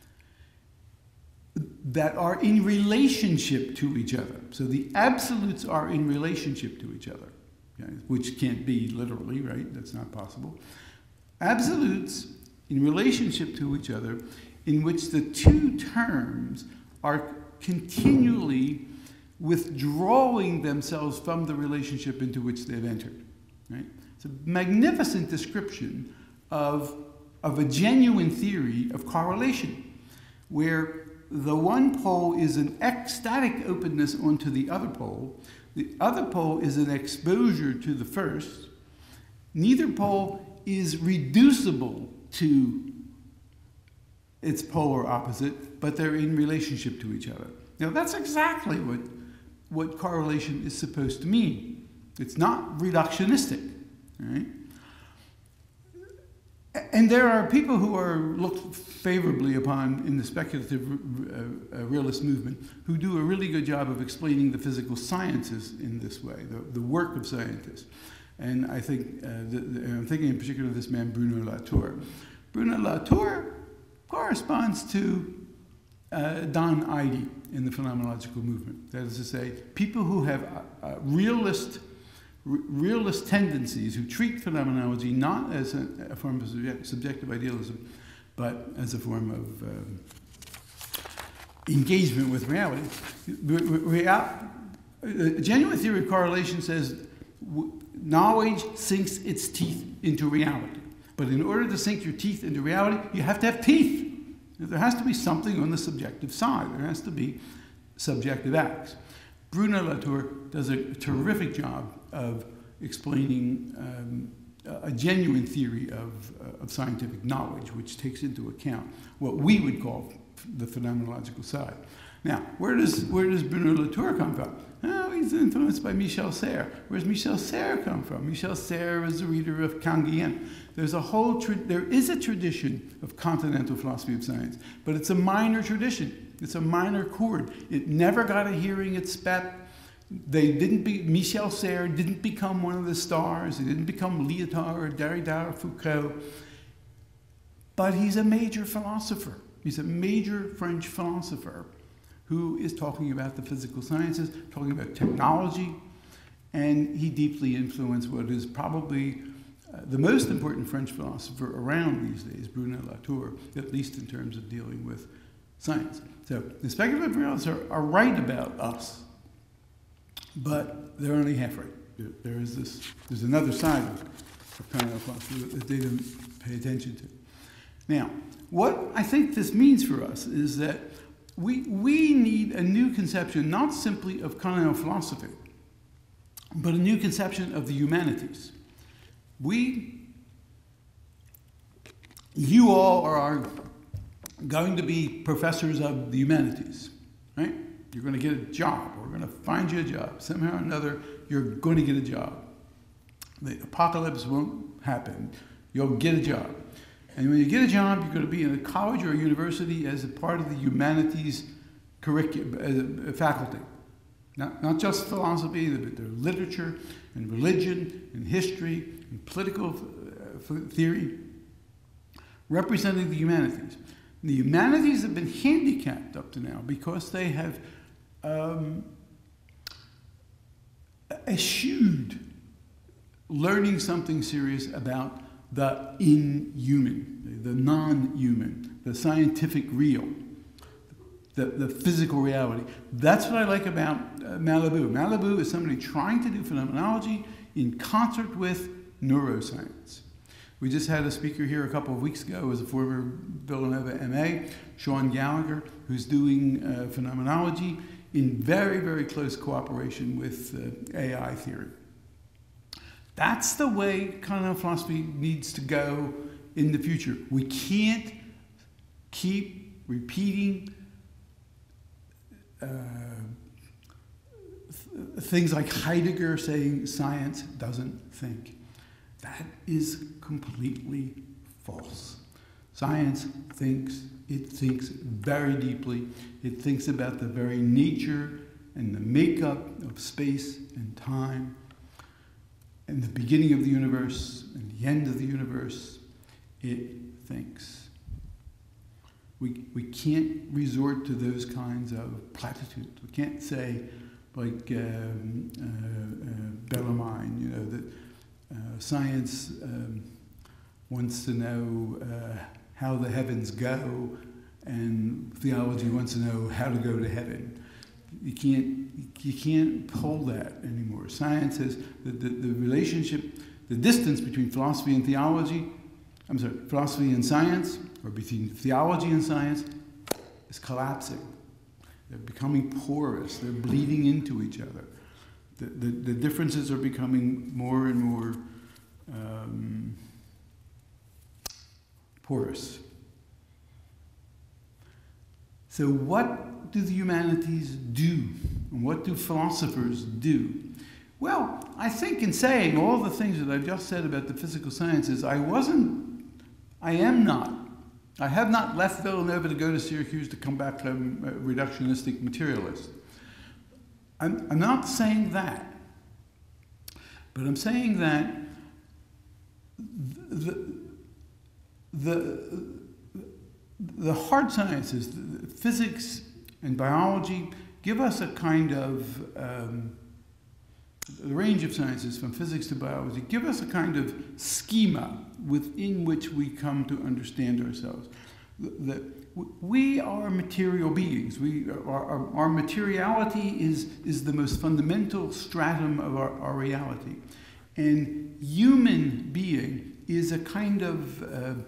[SPEAKER 2] that are in relationship to each other. So the absolutes are in relationship to each other, okay? Which can't be literally, right? That's not possible. Absolutes in relationship to each other, in which the two terms are continually withdrawing themselves from the relationship into which they've entered. Right? It's a magnificent description of a genuine theory of correlation, where the one pole is an ecstatic openness onto the other pole is an exposure to the first. Neither pole is reducible to its polar opposite, but they're in relationship to each other. Now, that's exactly what correlation is supposed to mean. It's not reductionistic, right? And there are people who are looked favorably upon in the speculative realist movement who do a really good job of explaining the physical sciences in this way, the work of scientists. And I think, I'm thinking in particular of this man, Bruno Latour. Bruno Latour corresponds to Don Eide in the phenomenological movement. That is to say, people who have realist tendencies, who treat phenomenology not as a form of subjective idealism, but as a form of engagement with reality. A genuine theory of correlation says knowledge sinks its teeth into reality. But in order to sink your teeth into reality, you have to have teeth. There has to be something on the subjective side. There has to be subjective acts. Bruno Latour does a terrific job of explaining a genuine theory of scientific knowledge, which takes into account what we would call the phenomenological side. Now, where does Bruno Latour come from? Oh, he's influenced by Michel Serres. Where does Michel Serres come from? Michel Serres is a reader of Canguilhem. There is a tradition of continental philosophy of science, but it's a minor tradition. It's a minor chord. It never got a hearing at SPEP. Michel Serres didn't become one of the stars. He didn't become Lyotard or Derrida or Foucault. But he's a major philosopher. He's a major French philosopher who is talking about the physical sciences, talking about technology, and he deeply influenced what is probably the most important French philosopher around these days, Bruno Latour, at least in terms of dealing with science. So the speculative realists are right about us, but they're only half right. There's another side of continental philosophy that they don't pay attention to. Now, what I think this means for us is that we need a new conception, not simply of continental philosophy, but a new conception of the humanities. You all are going to be professors of the humanities, right? You're going to get a job. We're going to find you a job. Somehow or another, you're going to get a job. The apocalypse won't happen. You'll get a job. And when you get a job, you're going to be in a college or a university as a part of the humanities curriculum, as a faculty. Not just philosophy, but there's literature and religion and history and political theory, representing the humanities. The humanities have been handicapped up to now because they have eschewed learning something serious about the inhuman, the non-human, the scientific real, the physical reality. That's what I like about Malibu. Malibu is somebody trying to do phenomenology in concert with neuroscience. We just had a speaker here a couple of weeks ago who was a former Villanova MA, Sean Gallagher, who's doing phenomenology in very, very close cooperation with AI theory. That's the way continental philosophy needs to go in the future. We can't keep repeating things like Heidegger saying science doesn't think. That is completely false. Science thinks, it thinks very deeply. It thinks about the very nature and the makeup of space and time, and the beginning of the universe and the end of the universe. It thinks. We can't resort to those kinds of platitudes. We can't say, like Bellarmine, you know, that science wants to know how the heavens go, and theology wants to know how to go to heaven. You can't pull that anymore. Science has the relationship, the distance between philosophy and theology, philosophy and science, or between theology and science, is collapsing. They're becoming porous. They're bleeding into each other. The differences are becoming more and more porous. So what do the humanities do? And what do philosophers do? Well, I think in saying all the things that I've just said about the physical sciences, I have not left Villanova to go to Syracuse to come back a reductionistic materialist. I'm not saying that. But I'm saying that the hard sciences, the physics and biology, give us a kind of, the range of sciences from physics to biology, give us a kind of schema within which we come to understand ourselves. We are material beings. Our materiality is the most fundamental stratum of our reality. And human being is a kind of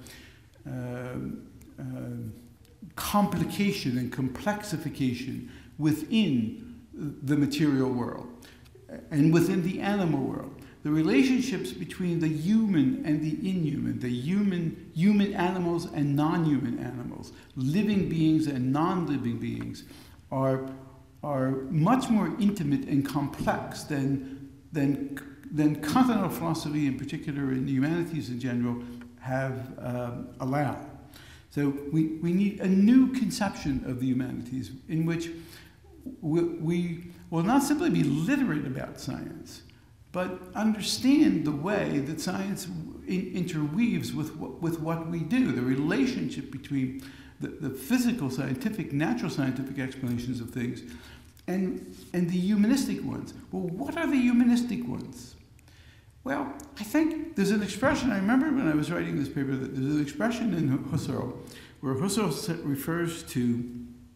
[SPEAKER 2] complication and complexification within the material world and within the animal world. The relationships between the human and the inhuman, the human animals and non-human animals, living beings and non-living beings, are much more intimate and complex than continental philosophy in particular and the humanities in general have allowed. So we need a new conception of the humanities in which we will not simply be literate about science, but understand the way that science interweaves with what we do, the relationship between the physical, scientific, natural scientific explanations of things and the humanistic ones. Well, what are the humanistic ones? Well, I think there's an expression, I remember when I was writing this paper, that there's an expression in Husserl where Husserl refers to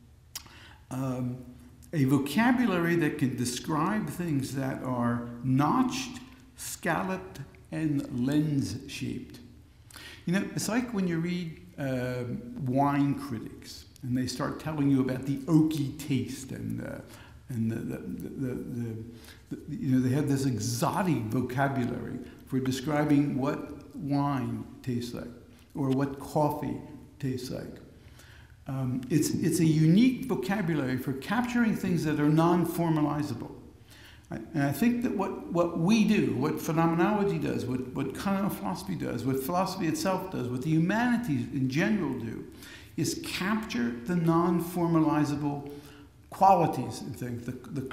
[SPEAKER 2] a vocabulary that can describe things that are notched, scalloped, and lens-shaped. You know, it's like when you read wine critics, and they start telling you about the oaky taste, and you know, they have this exotic vocabulary for describing what wine tastes like, or what coffee tastes like. It's a unique vocabulary for capturing things that are non-formalizable. And I think that what we do, what phenomenology does, what continental philosophy does, what philosophy itself does, what the humanities in general do, is capture the non-formalizable qualities in things,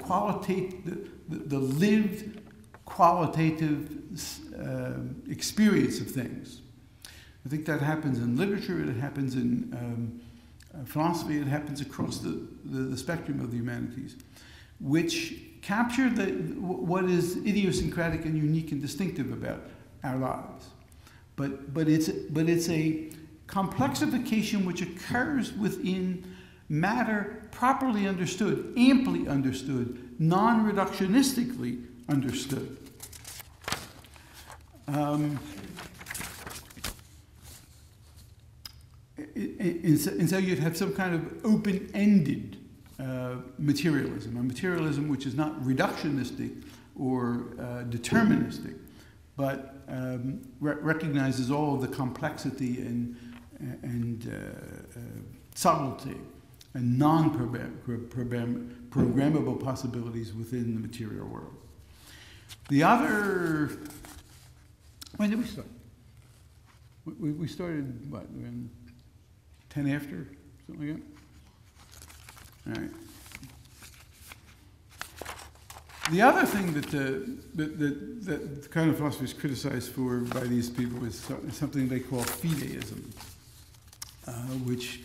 [SPEAKER 2] the lived qualitative experience of things. I think that happens in literature, it happens in philosophy, it happens across the spectrum of the humanities. which capture what is idiosyncratic and unique and distinctive about our lives. But it's a complexification which occurs within matter properly understood, amply understood, non-reductionistically understood. And so you'd have some kind of open-ended materialism, a materialism which is not reductionistic or deterministic, but recognizes all of the complexity and subtlety and non-programmable possibilities within the material world. The other, when did we start? We started, what, around 10 after, something like that? All right. The other thing that the kind of philosophy is criticized for by these people is something they call fideism, which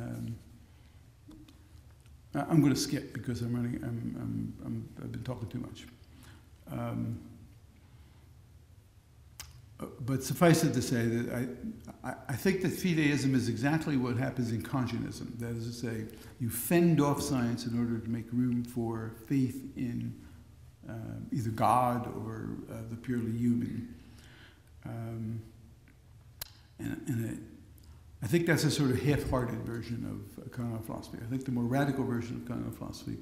[SPEAKER 2] I'm going to skip because I've been talking too much. But suffice it to say that I think that fideism is exactly what happens in Kantianism. That is to say, you fend off science in order to make room for faith in either God or the purely human. I think that's a sort of half-hearted version of Kantian philosophy. I think the more radical version of Kantian philosophy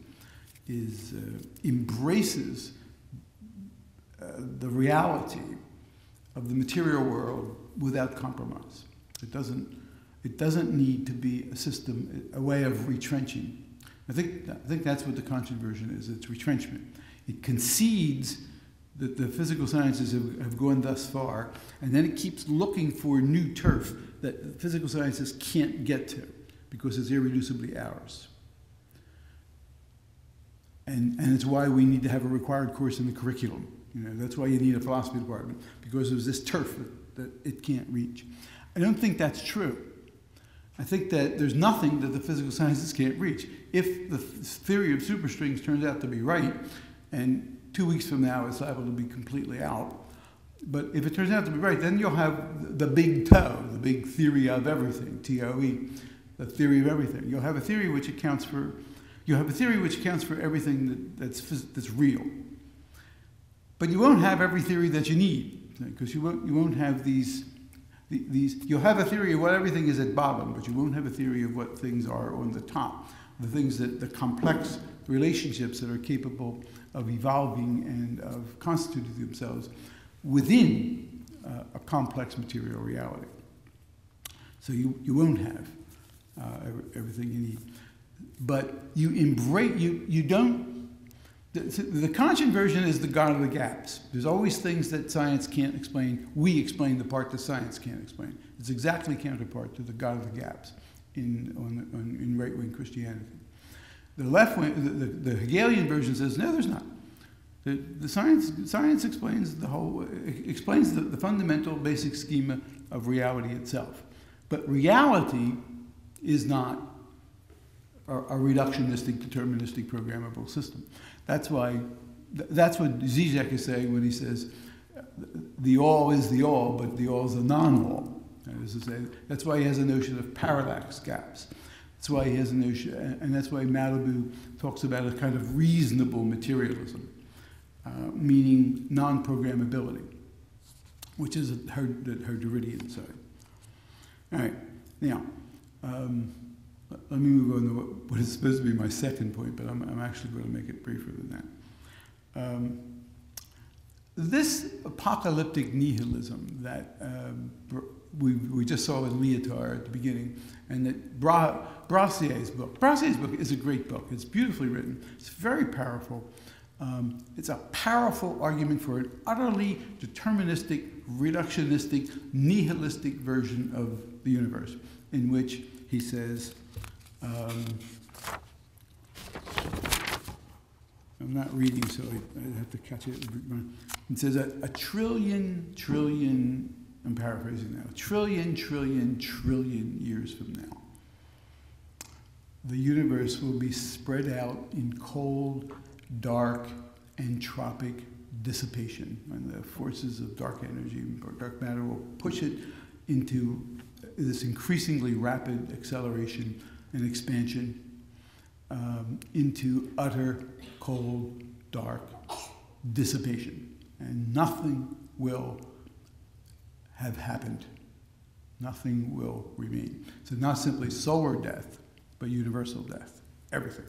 [SPEAKER 2] embraces the reality of the material world without compromise. It doesn't need to be a system, a way of retrenching. I think that's what the Kantian version is. It's retrenchment. It concedes that the physical sciences have gone thus far, and then it keeps looking for new turf that physical sciences can't get to because it's irreducibly ours. And it's why we need to have a required course in the curriculum. That's why you need a philosophy department, because there's this turf that it can't reach. I don't think that's true. I think that there's nothing that the physical sciences can't reach. If the theory of superstrings turns out to be right, and 2 weeks from now it's liable to be completely out, but if it turns out to be right, then you'll have the big TOE, the big theory of everything, TOE, the theory of everything. You'll have a theory which accounts for everything that's real. But you won't have every theory that you need, because you won't have these. You'll have a theory of what everything is at bottom, but you won't have a theory of what things are on the top. The complex relationships that are capable of evolving and of constituting themselves within a complex material reality. So you won't have everything you need, but you embrace. You don't. The Kantian version is the God of the gaps. There's always things that science can't explain. We explain the part that science can't explain. It's exactly counterpart to the God of the gaps in right-wing Christianity. The left wing, the Hegelian version says, no, there's not. The science explains the fundamental basic schema of reality itself. But reality is not a reductionistic, deterministic, programmable system. That's what Zizek is saying when he says the all is the all, but the all is the non-all. That's why he has a notion of parallax gaps. That's why he has a notion, and that's why Malabou talks about a kind of reasonable materialism, meaning non-programmability, which is her Derridian side. All right, now, let me move on to what is supposed to be my second point, but I'm actually going to make it briefer than that. This apocalyptic nihilism that we just saw with Lyotard at the beginning, and that Brassier's book is a great book. It's beautifully written. It's very powerful. It's a powerful argument for an utterly deterministic, reductionistic, nihilistic version of the universe, in which he says, I'm not reading, so I have to catch it. It says a trillion, I'm paraphrasing now, trillion years from now, the universe will be spread out in cold, dark, entropic dissipation, when the forces of dark energy or dark matter will push it into this increasingly rapid acceleration and expansion into utter, cold, dark dissipation. And nothing will have happened. Nothing will remain. So not simply solar death, but universal death. Everything.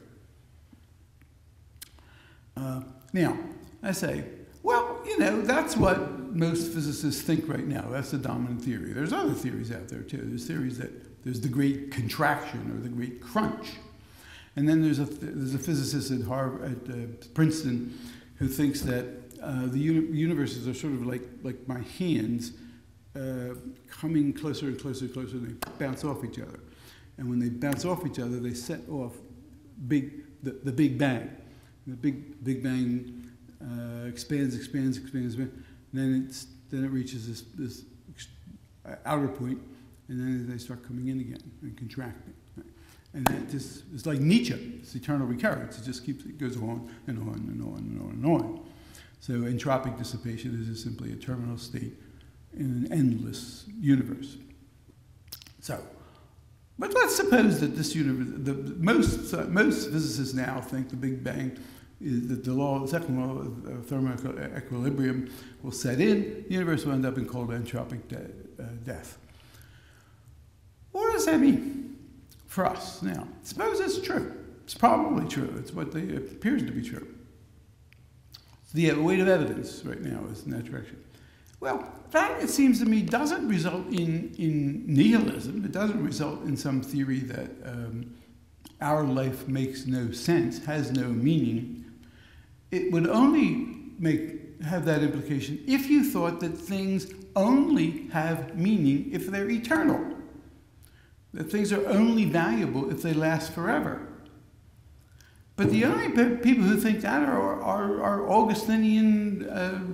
[SPEAKER 2] Now, I say, well, you know, that's what most physicists think right now. That's the dominant theory. There's other theories out there, too. There's theories that there's the great contraction or the great crunch. And then there's a physicist at Harvard, at Princeton, who thinks that the universes are sort of like my hands coming closer and closer and closer, and they bounce off each other. And when they bounce off each other, they set off the Big Bang. The Big Bang expands, and then it reaches this outer point, and then they start coming in again and contracting. Right? And it's like Nietzsche. It's eternal recurrence. It goes on and on and on and on and on. So entropic dissipation is just simply a terminal state in an endless universe. So, but let's suppose that this universe, most physicists now think the Big Bang is that the second law of thermal equilibrium will set in, the universe will end up in cold entropic death. What does that mean for us now? Suppose it's true. It's probably true. It's what it appears to be true. The weight of evidence right now is in that direction. Well, that, it seems to me, doesn't result in nihilism. It doesn't result in some theory that our life makes no sense, has no meaning. It would only have that implication if you thought that things only have meaning if they're eternal, that things are only valuable if they last forever. But the only people who think that are Augustinian,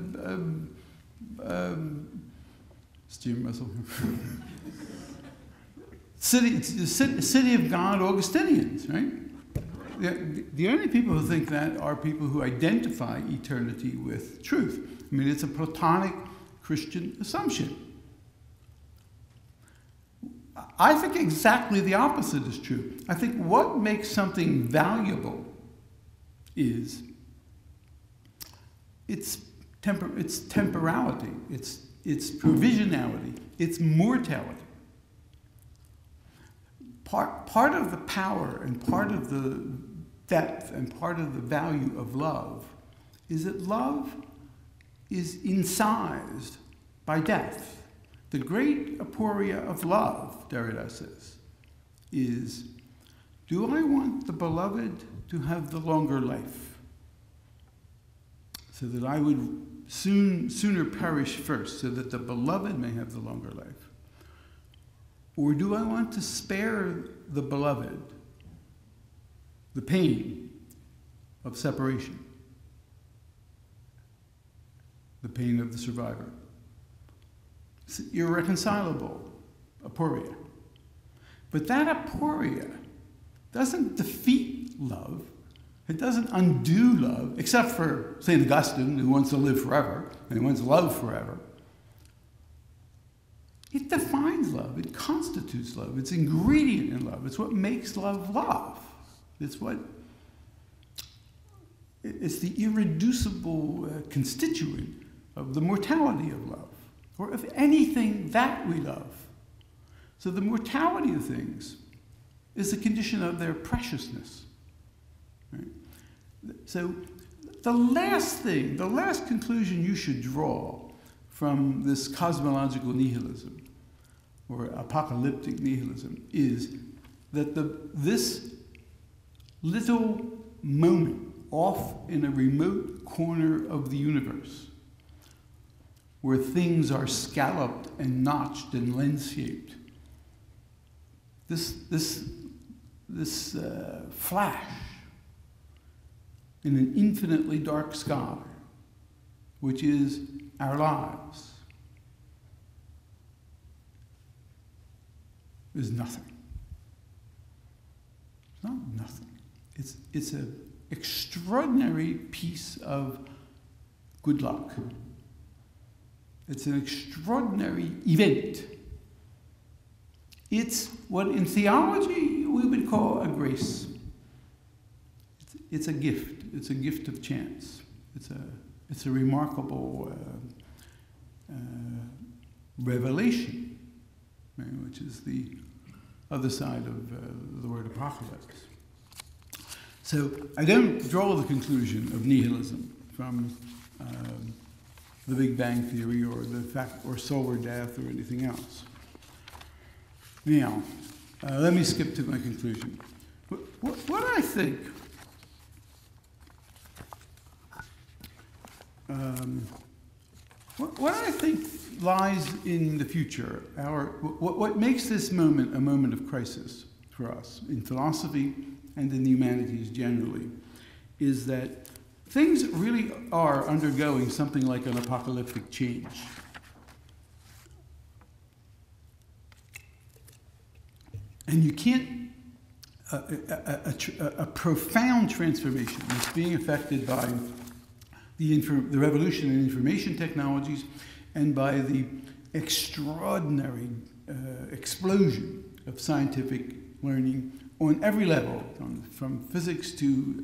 [SPEAKER 2] Stephen Russell, City of God Augustinians, right? The only people who think that are people who identify eternity with truth. I mean, it's a Platonic Christian assumption. I think exactly the opposite is true. I think what makes something valuable is its temporality, its provisionality, its mortality. Part of the power and part of the depth and part of the value of love is that love is incised by death. The great aporia of love, Derrida says, is, do I want the beloved to have the longer life so that I would sooner perish first so that the beloved may have the longer life? Or do I want to spare the beloved the pain of separation, the pain of the survivor? It's irreconcilable aporia. But that aporia doesn't defeat love. It doesn't undo love, except for St. Augustine, who wants to live forever, and he wants love forever. It defines love. It constitutes love. It's ingredient in love. It's what makes love love. It's the irreducible constituent of the mortality of love, or of anything that we love. So the mortality of things is a condition of their preciousness. Right? So the last conclusion you should draw from this cosmological nihilism or apocalyptic nihilism is that this little moment off in a remote corner of the universe where things are scalloped and notched and lens-shaped, this flash in an infinitely dark sky, which is our lives, is nothing. It's not nothing. extraordinary piece of good luck. It's an extraordinary event. It's what in theology we would call a grace. It's a gift. It's a gift of chance. It's a remarkable revelation, right, which is the other side of the word apocalypse. So I don't draw the conclusion of nihilism from the Big Bang Theory or the fact or solar death or anything else. Now, let me skip to my conclusion. What I think what I think lies in the future, what makes this moment a moment of crisis for us in philosophy and in the humanities generally, is that things really are undergoing something like an apocalyptic change. And you can't, a profound transformation that's being affected by the revolution in information technologies and by the extraordinary explosion of scientific learning on every level, from physics to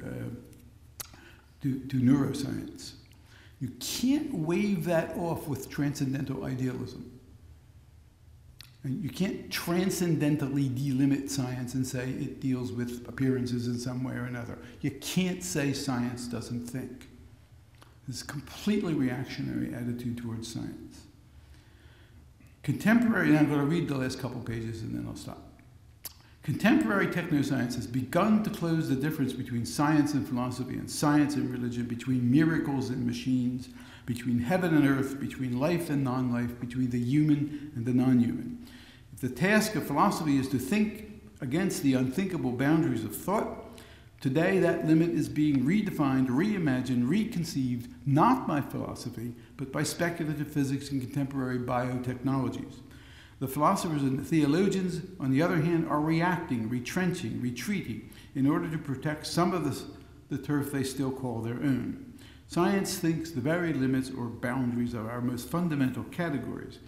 [SPEAKER 2] neuroscience. You can't wave that off with transcendental idealism. And you can't transcendentally delimit science and say it deals with appearances in some way or another. You can't say science doesn't think. This completely reactionary attitude towards science. Contemporary, and I'm going to read the last couple pages and then I'll stop. Contemporary technoscience has begun to close the difference between science and philosophy and science and religion, between miracles and machines, between heaven and earth, between life and non-life, between the human and the non-human. If the task of philosophy is to think against the unthinkable boundaries of thought, today that limit is being redefined, reimagined, reconceived, not by philosophy, but by speculative physics and contemporary biotechnologies. The philosophers and the theologians, on the other hand, are reacting, retrenching, retreating, in order to protect some of the turf they still call their own. Science thinks the very limits or boundaries of our most fundamental categories.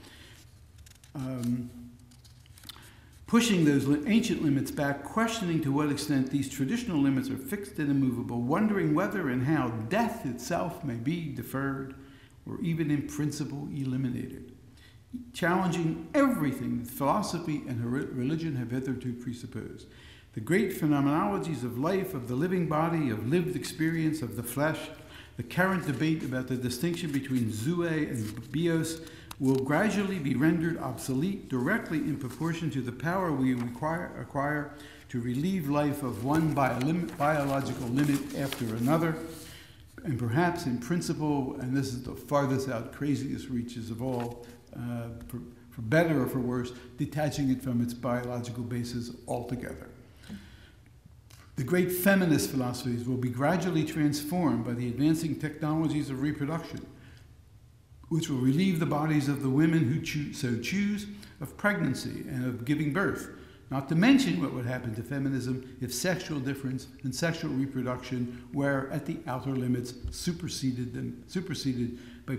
[SPEAKER 2] Pushing those ancient limits back, questioning to what extent these traditional limits are fixed and immovable, wondering whether and how death itself may be deferred or even in principle eliminated. Challenging everything that philosophy and religion have hitherto presupposed. The great phenomenologies of life, of the living body, of lived experience, of the flesh, the current debate about the distinction between zoe and bios will gradually be rendered obsolete directly in proportion to the power we acquire to relieve life of one biological limit after another, and perhaps in principle, and this is the farthest out, craziest reaches of all, for better or for worse, detaching it from its biological basis altogether. The great feminist philosophies will be gradually transformed by the advancing technologies of reproduction, which will relieve the bodies of the women who so choose of pregnancy and of giving birth, not to mention what would happen to feminism if sexual difference and sexual reproduction were at the outer limits superseded by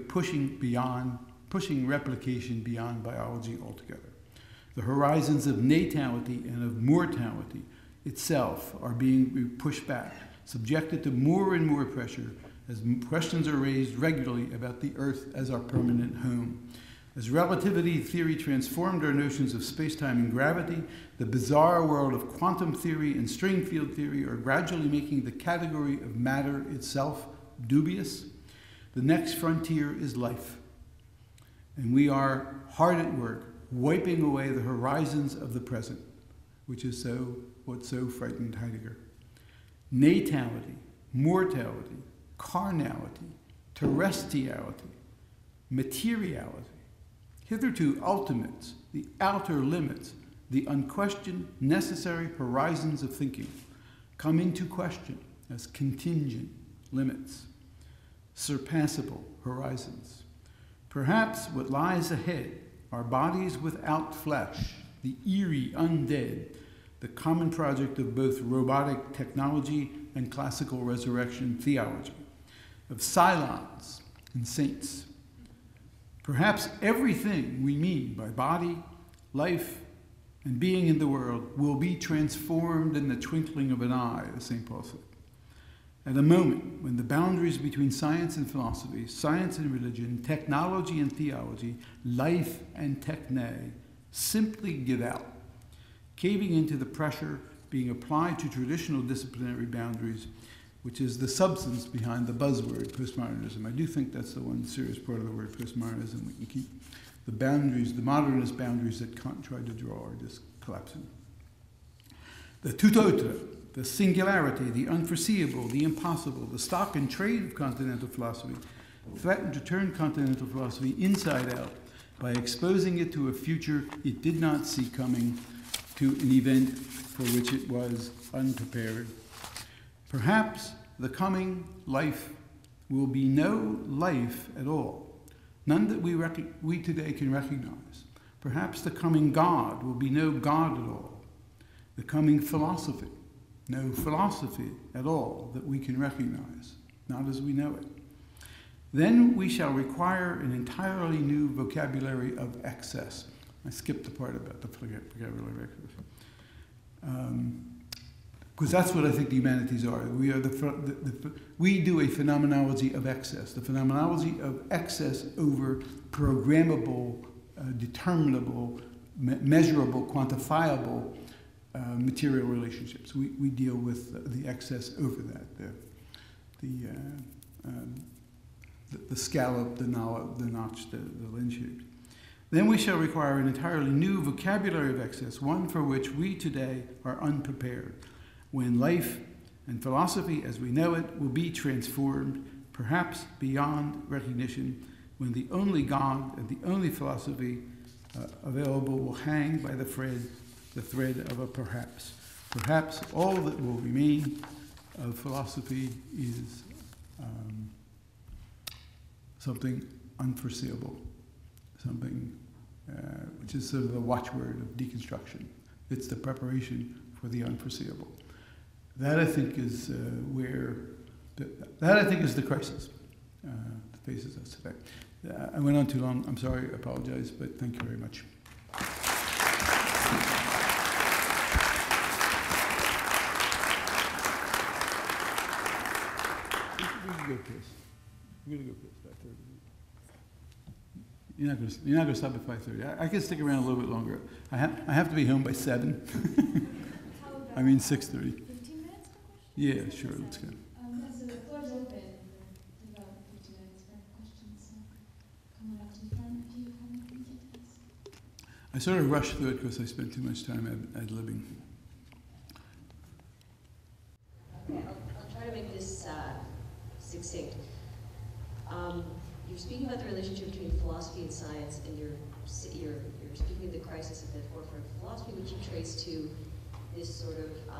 [SPEAKER 2] pushing replication beyond biology altogether. The horizons of natality and of mortality itself are being pushed back, subjected to more and more pressure as questions are raised regularly about the Earth as our permanent home. As relativity theory transformed our notions of space-time and gravity, the bizarre world of quantum theory and string field theory are gradually making the category of matter itself dubious. The next frontier is life. And we are hard at work, wiping away the horizons of the present, which is what so frightened Heidegger. Natality, mortality, carnality, terrestriality, materiality, hitherto ultimates, the outer limits, the unquestioned necessary horizons of thinking, come into question as contingent limits, surpassable horizons. Perhaps what lies ahead are bodies without flesh, the eerie undead, the common project of both robotic technology and classical resurrection theology, of Cylons and saints. Perhaps everything we mean by body, life, and being in the world will be transformed in the twinkling of an eye, as St. Paul said. At a moment when the boundaries between science and philosophy, science and religion, technology and theology, life and techne simply give out, caving into the pressure being applied to traditional disciplinary boundaries, which is the substance behind the buzzword postmodernism. I do think that's the one serious part of the word postmodernism. We can keep the boundaries, the modernist boundaries that Kant tried to draw are just collapsing. The tout autre, the singularity, the unforeseeable, the impossible, the stock and trade of continental philosophy threatened to turn continental philosophy inside out by exposing it to a future it did not see coming, to an event for which it was unprepared. Perhaps the coming life will be no life at all, none that we today can recognize. Perhaps the coming God will be no God at all. The coming philosophy, no philosophy at all that we can recognize, not as we know it. Then we shall require an entirely new vocabulary of excess. I skipped the part about the vocabulary of excess. Because that's what I think the humanities are. We do a phenomenology of excess, the phenomenology of excess over programmable, determinable, measurable, quantifiable material relationships. We deal with the excess over that, the scallop, the notch, the lens shape. Then we shall require an entirely new vocabulary of excess, one for which we today are unprepared, when life and philosophy as we know it will be transformed, perhaps beyond recognition, when the only God and the only philosophy available will hang by the thread of a perhaps. Perhaps all that will remain of philosophy is something unforeseeable, something which is sort of the watchword of deconstruction. It's the preparation for the unforeseeable. That I think is the crisis that faces us today. I went on too long. I'm sorry. I apologize, but thank you very much. We can go, Chris. We're gonna go, Chris. 5:30. You're not gonna stop at 5:30. I can stick around a little bit longer. I have to be home by 7. I mean 6:30.
[SPEAKER 1] 15 minutes?
[SPEAKER 2] Yeah, sure. Let's go.
[SPEAKER 1] So the floor is open for about 15 minutes for questions. So come on up to the front if you have anything to ask.
[SPEAKER 2] I sort of rushed through it because I spent too much time ad-libbing.
[SPEAKER 3] Okay, I'll try to make this succinct. You're speaking about the relationship between philosophy and science, and you're speaking of the crisis at the forefront of philosophy, which you trace to this sort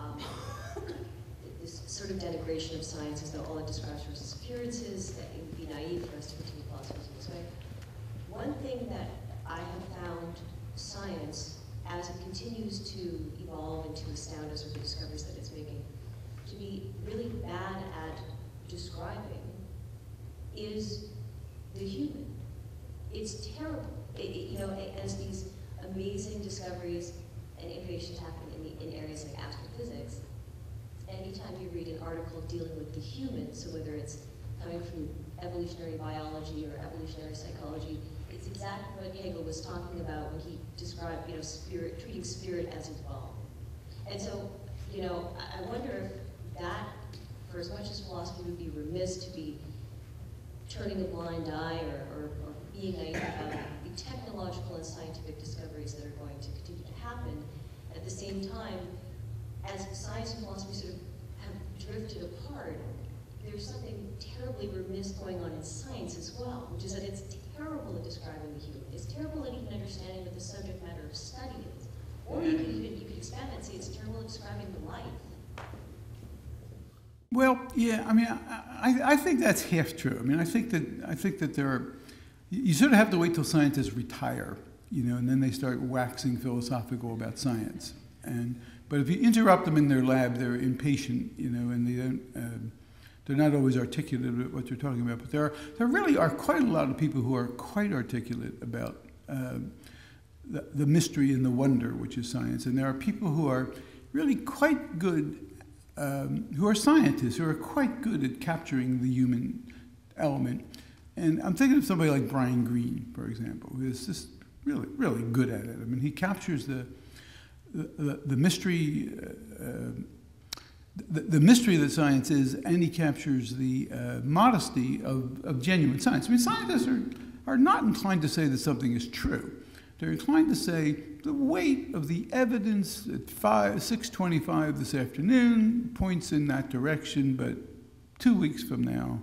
[SPEAKER 3] of denigration of science as though all it describes are appearances, that it would be naive for us to continue philosophy in this way. One thing that I have found science, as it continues to evolve and to astound us with the discoveries that it's making, to be really bad at describing is the human. It's terrible. As these amazing discoveries and innovations happen in areas like astrophysics, anytime you read an article dealing with the human, so whether it's coming from evolutionary biology or evolutionary psychology, it's exactly what Hegel was talking about when he described, spirit, treating spirit as evolved. And so, I wonder if that, for as much as philosophy would be remiss to be turning a blind eye or being naive about the technological and scientific discoveries that are going to continue to happen, at the same time, as science and philosophy sort of have drifted apart, there's something terribly remiss going on in science as well, which is that it's terrible at describing the human. It's terrible at even understanding what the subject matter of study is. Or you could expand that and say it's terrible at describing the life.
[SPEAKER 2] Well, yeah, I mean, I think that's half true. I mean, I think that there are, you sort of have to wait till scientists retire, and then they start waxing philosophical about science. And But if you interrupt them in their lab, they're impatient, and they don't. They're not always articulate about what they're talking about. But there really are quite a lot of people who are quite articulate about the mystery and the wonder, which is science. And there are people who are really quite good, who are scientists, who are quite good at capturing the human element. And I'm thinking of somebody like Brian Greene, for example, who is just really, really good at it. I mean, he captures the mystery, the mystery that science is, and he captures the modesty of genuine science. I mean, scientists are not inclined to say that something is true. They're inclined to say the weight of the evidence at 6:25 this afternoon points in that direction, but 2 weeks from now,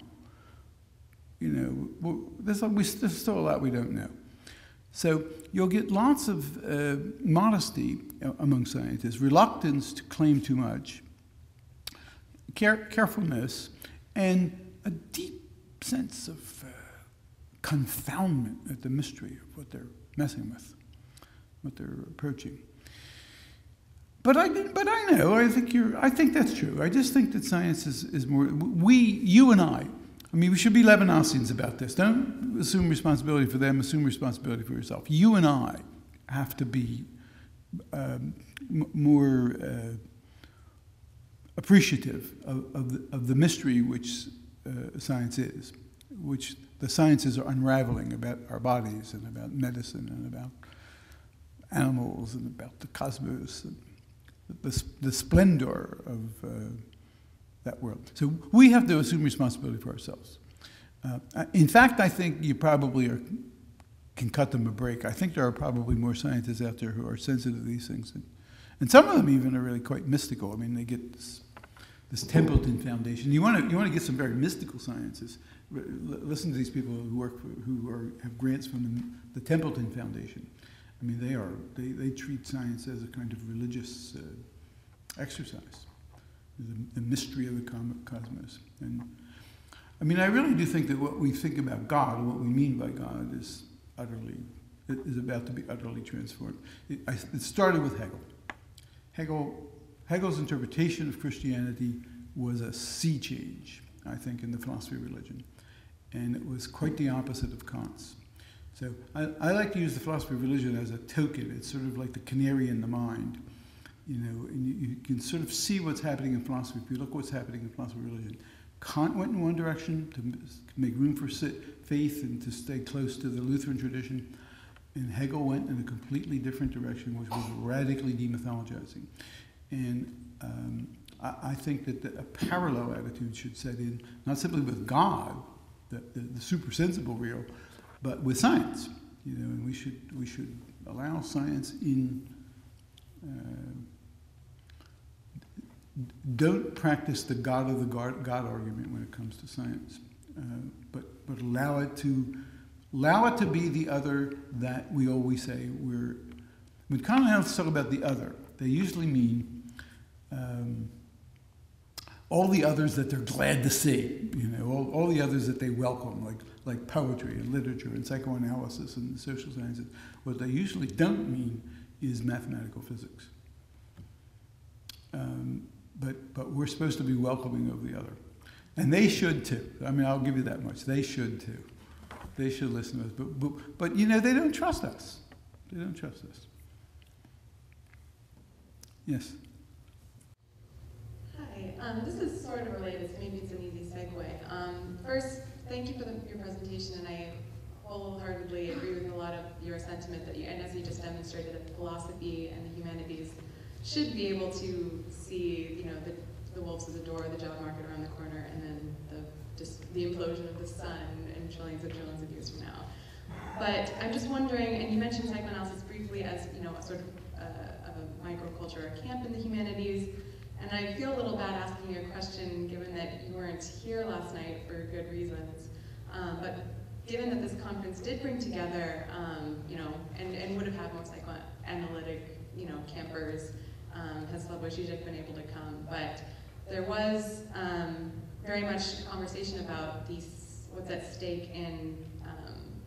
[SPEAKER 2] there's still a lot we don't know. So you'll get lots of modesty among scientists, reluctance to claim too much, carefulness, and a deep sense of confoundment at the mystery of what they're messing with, what they're approaching. But I know. I think that's true. I just think that science is more. You and I mean, we should be Levinasians about this. Don't assume responsibility for them. Assume responsibility for yourself. You and I have to be more appreciative of the mystery which science is, which the sciences are unraveling about our bodies and about medicine and about animals and about the cosmos, and the splendor of that world. So we have to assume responsibility for ourselves. In fact, I think you probably can cut them a break. I think there are probably more scientists out there who are sensitive to these things. And some of them even are really quite mystical. I mean, they get this Templeton Foundation. You want to get some very mystical sciences. Listen to these people who have grants from the Templeton Foundation. I mean, they treat science as a kind of religious exercise, the mystery of the cosmos. And I mean, I really do think that what we think about God, and what we mean by God, is about to be utterly transformed. It started with Hegel. Hegel's interpretation of Christianity was a sea change, I think, in the philosophy of religion. And it was quite the opposite of Kant's. So I like to use the philosophy of religion as a token. It's sort of like the canary in the mind. And you can sort of see what's happening in philosophy. If you look what's happening in philosophy of religion, Kant went in one direction to make room for faith and to stay close to the Lutheran tradition. And Hegel went in a completely different direction, which was radically demythologizing. And I think that a parallel attitude should set in, not simply with God, the super sensible real, but with science. And we should allow science in. Don't practice the God of the God argument when it comes to science, but allow it to be the other that we always say we're. When commonalists talk about the other, they usually mean all the others that they're glad to see, all the others that they welcome, like poetry and literature and psychoanalysis and the social sciences. What they usually don't mean is mathematical physics. But we're supposed to be welcoming of the other. And they should too. I mean, I'll give you that much. They should too. They should listen to us. But they don't trust us. They don't trust us. Yes?
[SPEAKER 4] Hi. This is sort of related, so maybe it's an easy segue. First, thank you for your presentation, and I wholeheartedly agree with a lot of your sentiment and as you just demonstrated, that philosophy and the humanities should be able to see, the wolves at the door, the job market around the corner, and then the implosion of the sun in trillions of years from now. But I'm just wondering, and you mentioned psychoanalysis briefly as, a sort of a microculture, a camp in the humanities, and I feel a little bad asking you a question given that you weren't here last night for good reasons. But given that this conference did bring together, and would have had more psychoanalytic, campers, has Slavoj Žižek been able to come, but there was very much conversation about what's at stake in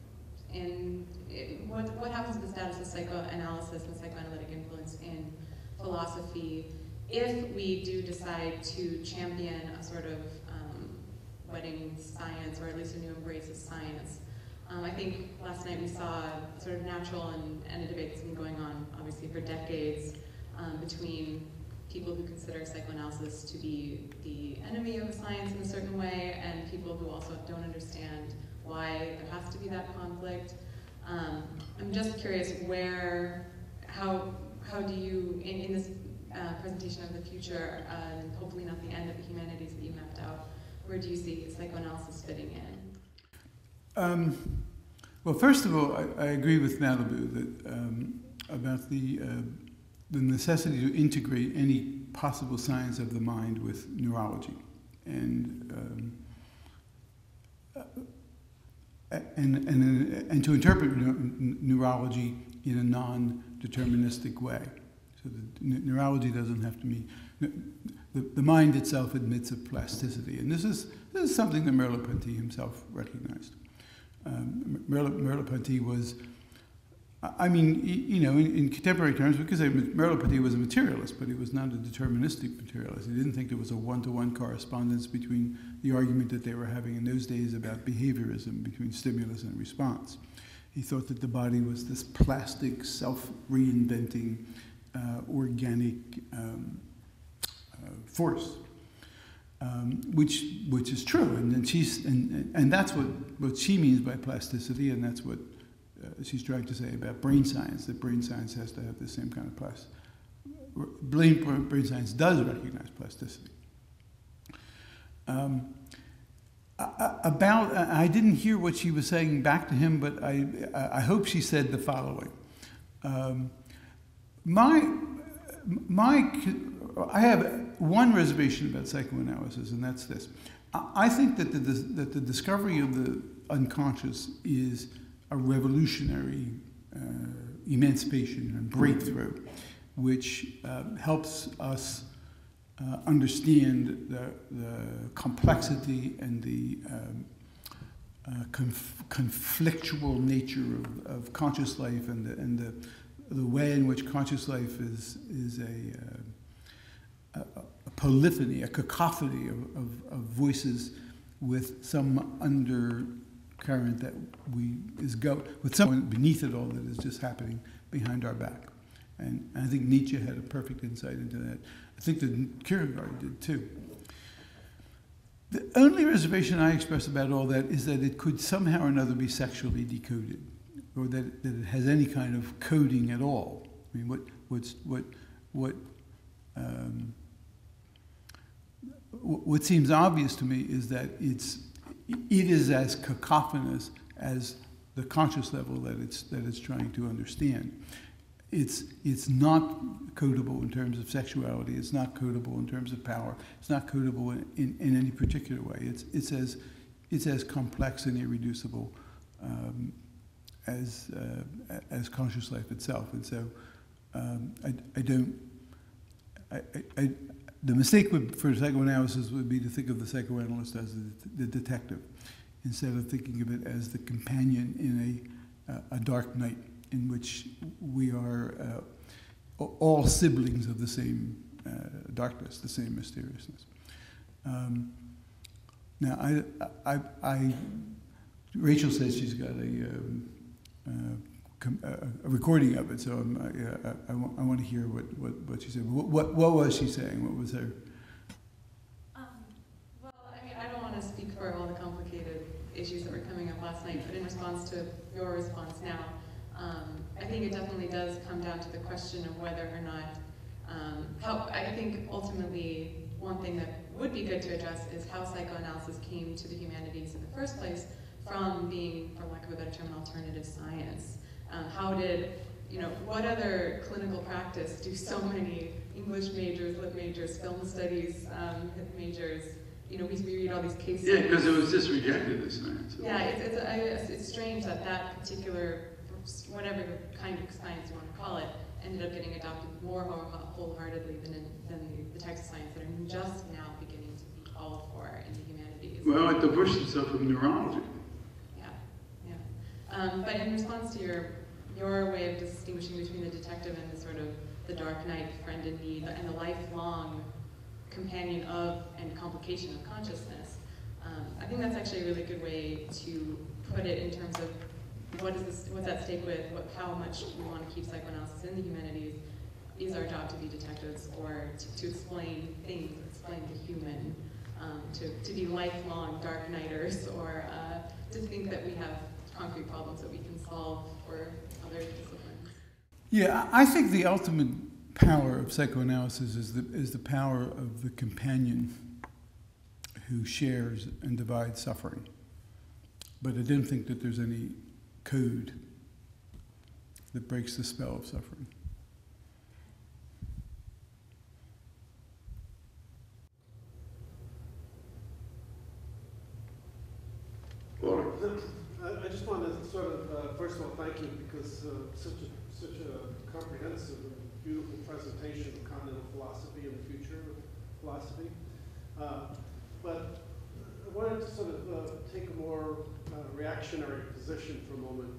[SPEAKER 4] what happens to the status of psychoanalysis and psychoanalytic influence in philosophy if we do decide to champion a sort of wedding science, or at least a new embrace of science. I think last night we saw sort of natural and a debate that's been going on, obviously, for decades between people who consider psychoanalysis to be the enemy of science in a certain way, and people who also don't understand why there has to be that conflict. I'm just curious how do you, in this presentation of the future, and hopefully not the end of the humanities that you mapped out, where do you see psychoanalysis fitting in?
[SPEAKER 2] Well, first of all, I agree with Malibu that about the necessity to integrate any possible science of the mind with neurology, and to interpret neurology in a non-deterministic way. So the neurology doesn't have to mean the mind itself admits of plasticity, and this is something that Merleau-Ponty himself recognized. Merleau-Ponty was, I mean, in contemporary terms, because Merleau-Ponty was a materialist, but he was not a deterministic materialist. He didn't think there was a one-to-one correspondence between the argument that they were having in those days about behaviorism, between stimulus and response. He thought that the body was this plastic, self-reinventing, organic force, which is true, and that's what she means by plasticity, and that's what she's trying to say about brain science. That brain science has to have the same kind of brain science does recognize plasticity. I didn't hear what she was saying back to him, but I hope she said the following. I have one reservation about psychoanalysis, and that's this. I think that the discovery of the unconscious is a revolutionary emancipation and breakthrough, which helps us understand the complexity and the conflictual nature of conscious life, and the way in which conscious life is a polyphony, a cacophony of voices with some undercurrent that with someone beneath it all that is just happening behind our back. And I think Nietzsche had a perfect insight into that. I think that Kierkegaard did too. The only reservation I express about all that is that it could somehow or another be sexually decoded, or that it has any kind of coding at all. I mean, what seems obvious to me is that it is as cacophonous as the conscious level that it's trying to understand. It's not codable in terms of sexuality. It's not codable in terms of power. It's not codable in any particular way. It's as complex and irreducible as conscious life itself. And so the mistake for psychoanalysis would be to think of the psychoanalyst as the detective, instead of thinking of it as the companion in a dark night in which we are all siblings of the same darkness, the same mysteriousness. Now, Rachel says she's got a recording of it, so I want to hear what she said. What was she saying? What was her?
[SPEAKER 4] Well, I mean, I don't want to speak for all the complicated issues that were coming up last night, but in response to your response now, I think it definitely does come down to the question of whether or not, I think ultimately one thing that would be good to address is how psychoanalysis came to the humanities in the first place from being, for lack of a better term, alternative science. How did, what other clinical practice do so many English majors, lit majors, film studies majors, we read all these cases.
[SPEAKER 2] Yeah, because it was just rejected as science.
[SPEAKER 4] Yeah, it's strange that particular, whatever kind of science you want to call it, ended up getting adopted more wholeheartedly than the types of science that are just now beginning to be called for in the humanities.
[SPEAKER 2] Well, it divorced itself from neurology.
[SPEAKER 4] But in response to your way of distinguishing between the detective and the sort of the dark night, friend in need, and the lifelong companion of and complication of consciousness. I think that's actually a really good way to put it in terms of what's at stake with how much we want to keep psychoanalysis in the humanities. Is our job to be detectives, or to explain things, explain the human, to be lifelong dark nighters, or to think that we have concrete problems that we can solve for other disciplines?
[SPEAKER 2] Yeah, I think the ultimate power of psychoanalysis is the power of the companion who shares and divides suffering. But I don't think that there's any code that breaks the spell of suffering.
[SPEAKER 5] I just want to sort of, first of all, thank you, because such a comprehensive and beautiful presentation of continental philosophy and the future of philosophy. But I wanted to sort of take a more reactionary position for a moment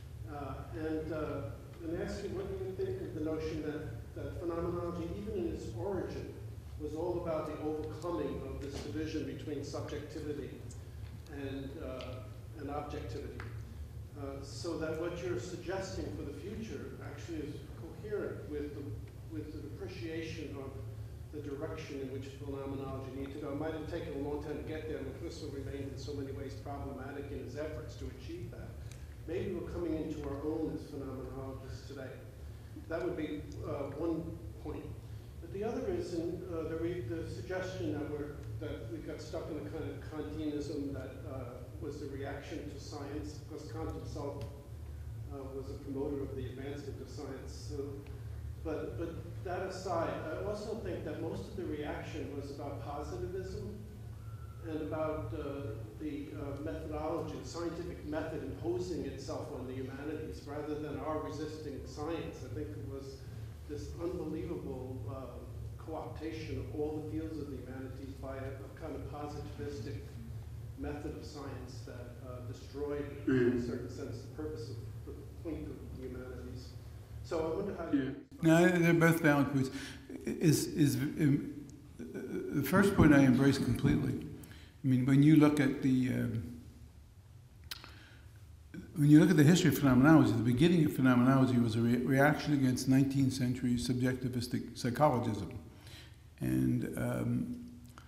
[SPEAKER 5] and ask you what you think of the notion that phenomenology, even in its origin, was all about the overcoming of this division between subjectivity and objectivity. So that what you're suggesting for the future actually is coherent with the appreciation of the direction in which phenomenology needs to go. It might have taken a long time to get there, but Husserl remained in so many ways problematic in his efforts to achieve that. Maybe we're coming into our own as phenomenologists today. That would be one point. But the other is in the suggestion that we got stuck in a kind of Kantianism that was the reaction to science, because Kant himself was a promoter of the advancement of science. But that aside, I also think that most of the reaction was about positivism and about the methodology, the scientific method imposing itself on the humanities rather than our resisting science. I think it was this unbelievable co-optation of all the fields of the humanities by a kind of positivistic method of science that destroyed, in a certain sense, the purpose of the point of the humanities. So I wonder how you...
[SPEAKER 2] No, they're both valid points. The first point I embrace completely. I mean, when you look at the history of phenomenology, the beginning of phenomenology was a reaction against 19th century subjectivistic psychologism. And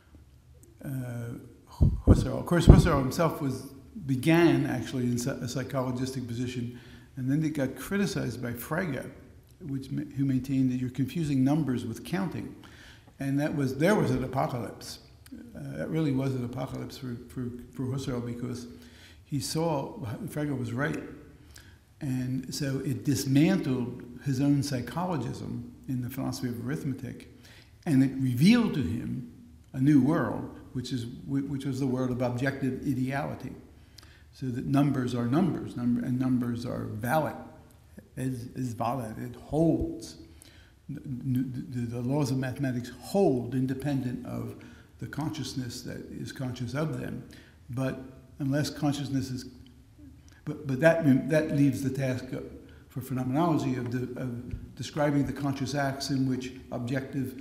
[SPEAKER 2] Husserl, of course, Husserl himself began actually in a psychologistic position, and then it got criticized by Frege, who maintained that you're confusing numbers with counting, and there was an apocalypse. That really was an apocalypse for Husserl, because he saw Frege was right, and so it dismantled his own psychologism in the philosophy of arithmetic, and it revealed to him a new world, which was the world of objective ideality. So that numbers are numbers, and numbers are valid, is valid, it holds. The laws of mathematics hold independent of the consciousness that is conscious of them. But unless consciousness is, but that leaves the task for phenomenology of describing the conscious acts in which objective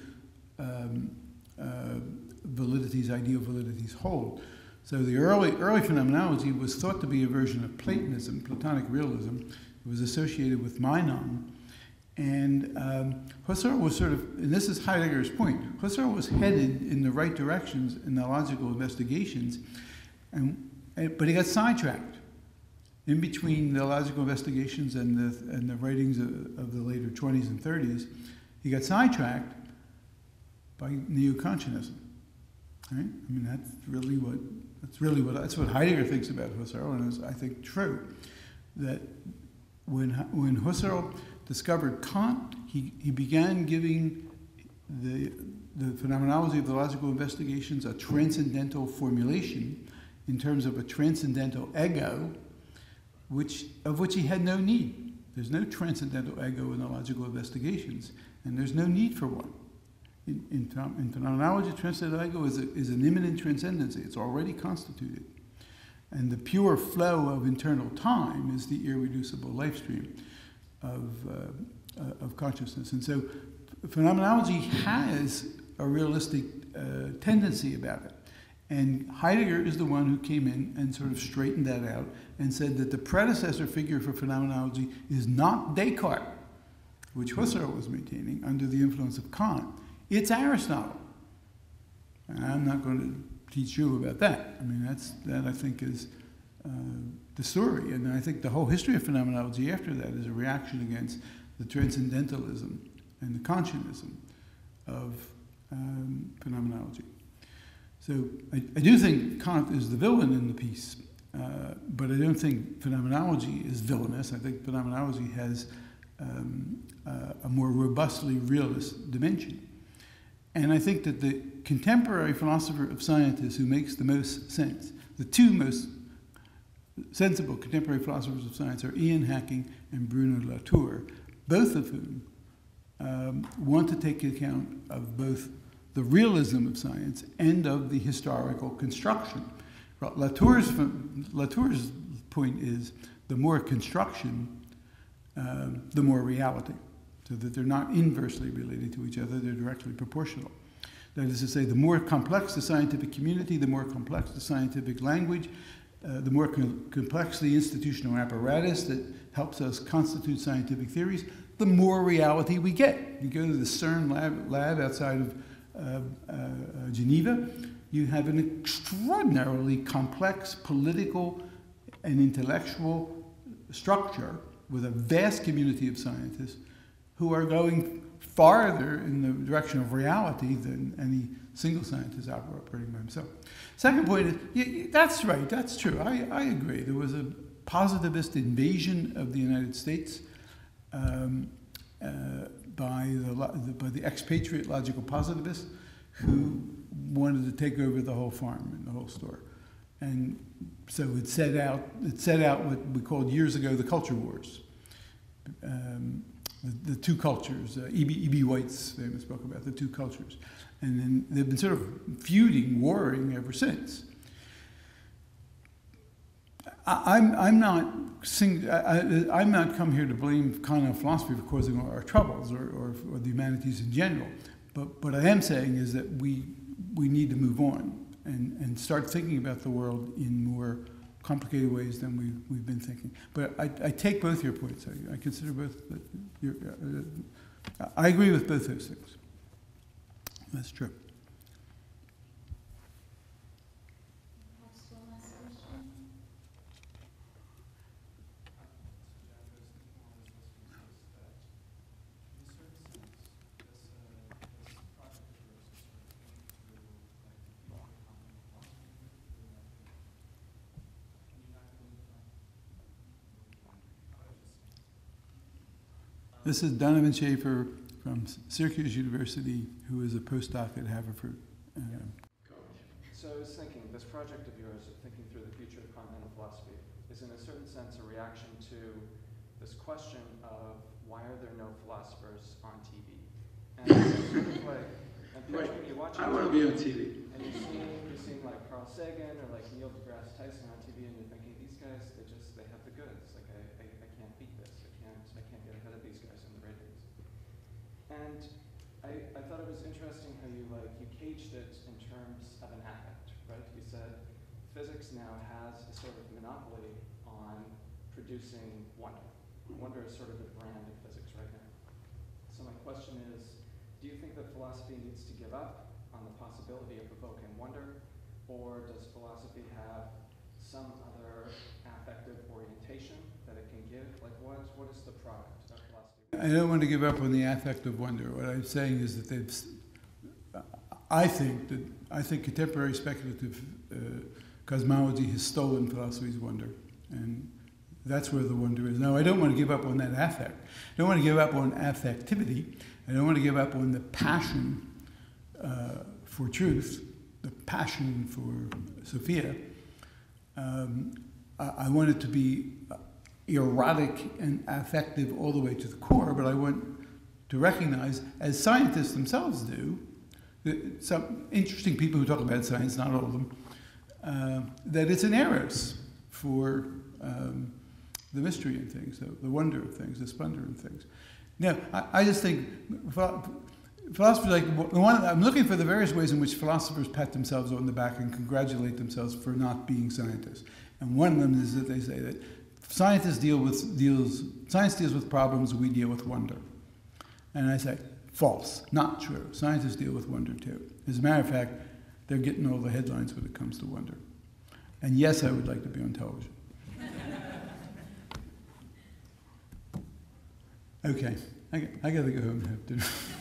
[SPEAKER 2] validities, ideal validities hold. So the early phenomenology was thought to be a version of Platonism, Platonic realism. It was associated with Meinong. And Husserl was sort of, and this is Heidegger's point, Husserl was headed in the right directions in the logical investigations, but he got sidetracked. In between the logical investigations and the writings of the later 20s and 30s, he got sidetracked by neo-Kantianism. Right? I mean, that's what Heidegger thinks about Husserl, and is, I think, true. That when Husserl discovered Kant, he began giving the phenomenology of the logical investigations a transcendental formulation in terms of a transcendental ego, of which he had no need. There's no transcendental ego in the logical investigations, and there's no need for one. In phenomenology, transcendental ego is an immanent transcendency. It's already constituted. And the pure flow of internal time is the irreducible life stream of consciousness. And so phenomenology has a realistic tendency about it. And Heidegger is the one who came in and sort of straightened that out and said that the predecessor figure for phenomenology is not Descartes, which Husserl was maintaining under the influence of Kant. It's Aristotle. And I'm not going to teach you about that. I mean, that I think is the story. And I think the whole history of phenomenology after that is a reaction against the transcendentalism and the Kantianism of phenomenology. So I do think Kant is the villain in the piece, but I don't think phenomenology is villainous. I think phenomenology has a more robustly realist dimension. And I think that the contemporary philosopher of scientists who makes the most sense, the two most sensible contemporary philosophers of science are Ian Hacking and Bruno Latour, both of whom want to take account of both the realism of science and of the historical construction. Latour's point is the more construction, the more reality, so that they're not inversely related to each other, they're directly proportional. That is to say, the more complex the scientific community, the more complex the scientific language, the more complex the institutional apparatus that helps us constitute scientific theories, the more reality we get. You go to the CERN lab outside of Geneva, you have an extraordinarily complex political and intellectual structure with a vast community of scientists who are going farther in the direction of reality than any single scientist operating by himself. Second point is, that's right, that's true. I agree. There was a positivist invasion of the United States by the expatriate logical positivists who wanted to take over the whole farm and the whole store. And so it set out what we called years ago the culture wars. The two cultures, E.B. White's famous book about the two cultures. And then they've been sort of feuding, warring ever since. I'm not come here to blame continental philosophy for causing our troubles or the humanities in general. But what I am saying is that we need to move on and start thinking about the world in more complicated ways than we've been thinking. But I take both your points. I consider both. I agree with both those things. That's true. This is Donovan Schaefer from Syracuse University, who is a postdoc at Haverford.
[SPEAKER 6] So I was thinking, this project of yours, thinking through the future of continental philosophy, is in a certain sense a reaction to this question of why are there no philosophers on TV? And it's sort of like, you watch
[SPEAKER 7] I want to be on TV.
[SPEAKER 6] And you're seeing like Carl Sagan or like Neil deGrasse Tyson on TV, and you're thinking, these guys, they have the goods. Like I can't beat this. I can't get ahead of these guys in the ratings. And I thought it was interesting how you caged it in terms of an affect, right? You said physics now has a sort of monopoly on producing wonder. Wonder is sort of the brand of physics right now. So my question is, do you think that philosophy needs to give up on the possibility of evoking wonder, or does philosophy have some other affective orientation that it can give? Like what is the product of philosophy?
[SPEAKER 2] I don't want to give up on the affect of wonder. What I'm saying is that I think contemporary speculative cosmology has stolen philosophy's wonder, and that's where the wonder is. Now, I don't want to give up on that affect. I don't want to give up on affectivity. I don't want to give up on the passion for truth, the passion for Sophia. I want it to be erotic and affective all the way to the core, but I want to recognize, as scientists themselves do, that some interesting people who talk about science, not all of them, that it's an eros for the mystery in things, the wonder of things, the splendor of things. Now, I just think philosophers I'm looking for the various ways in which philosophers pat themselves on the back and congratulate themselves for not being scientists. And one of them is that they say that science deals with problems, we deal with wonder. And I say, false, not true. Scientists deal with wonder too. As a matter of fact, they're getting all the headlines when it comes to wonder. And yes, I would like to be on television. Okay, I gotta go home and have dinner.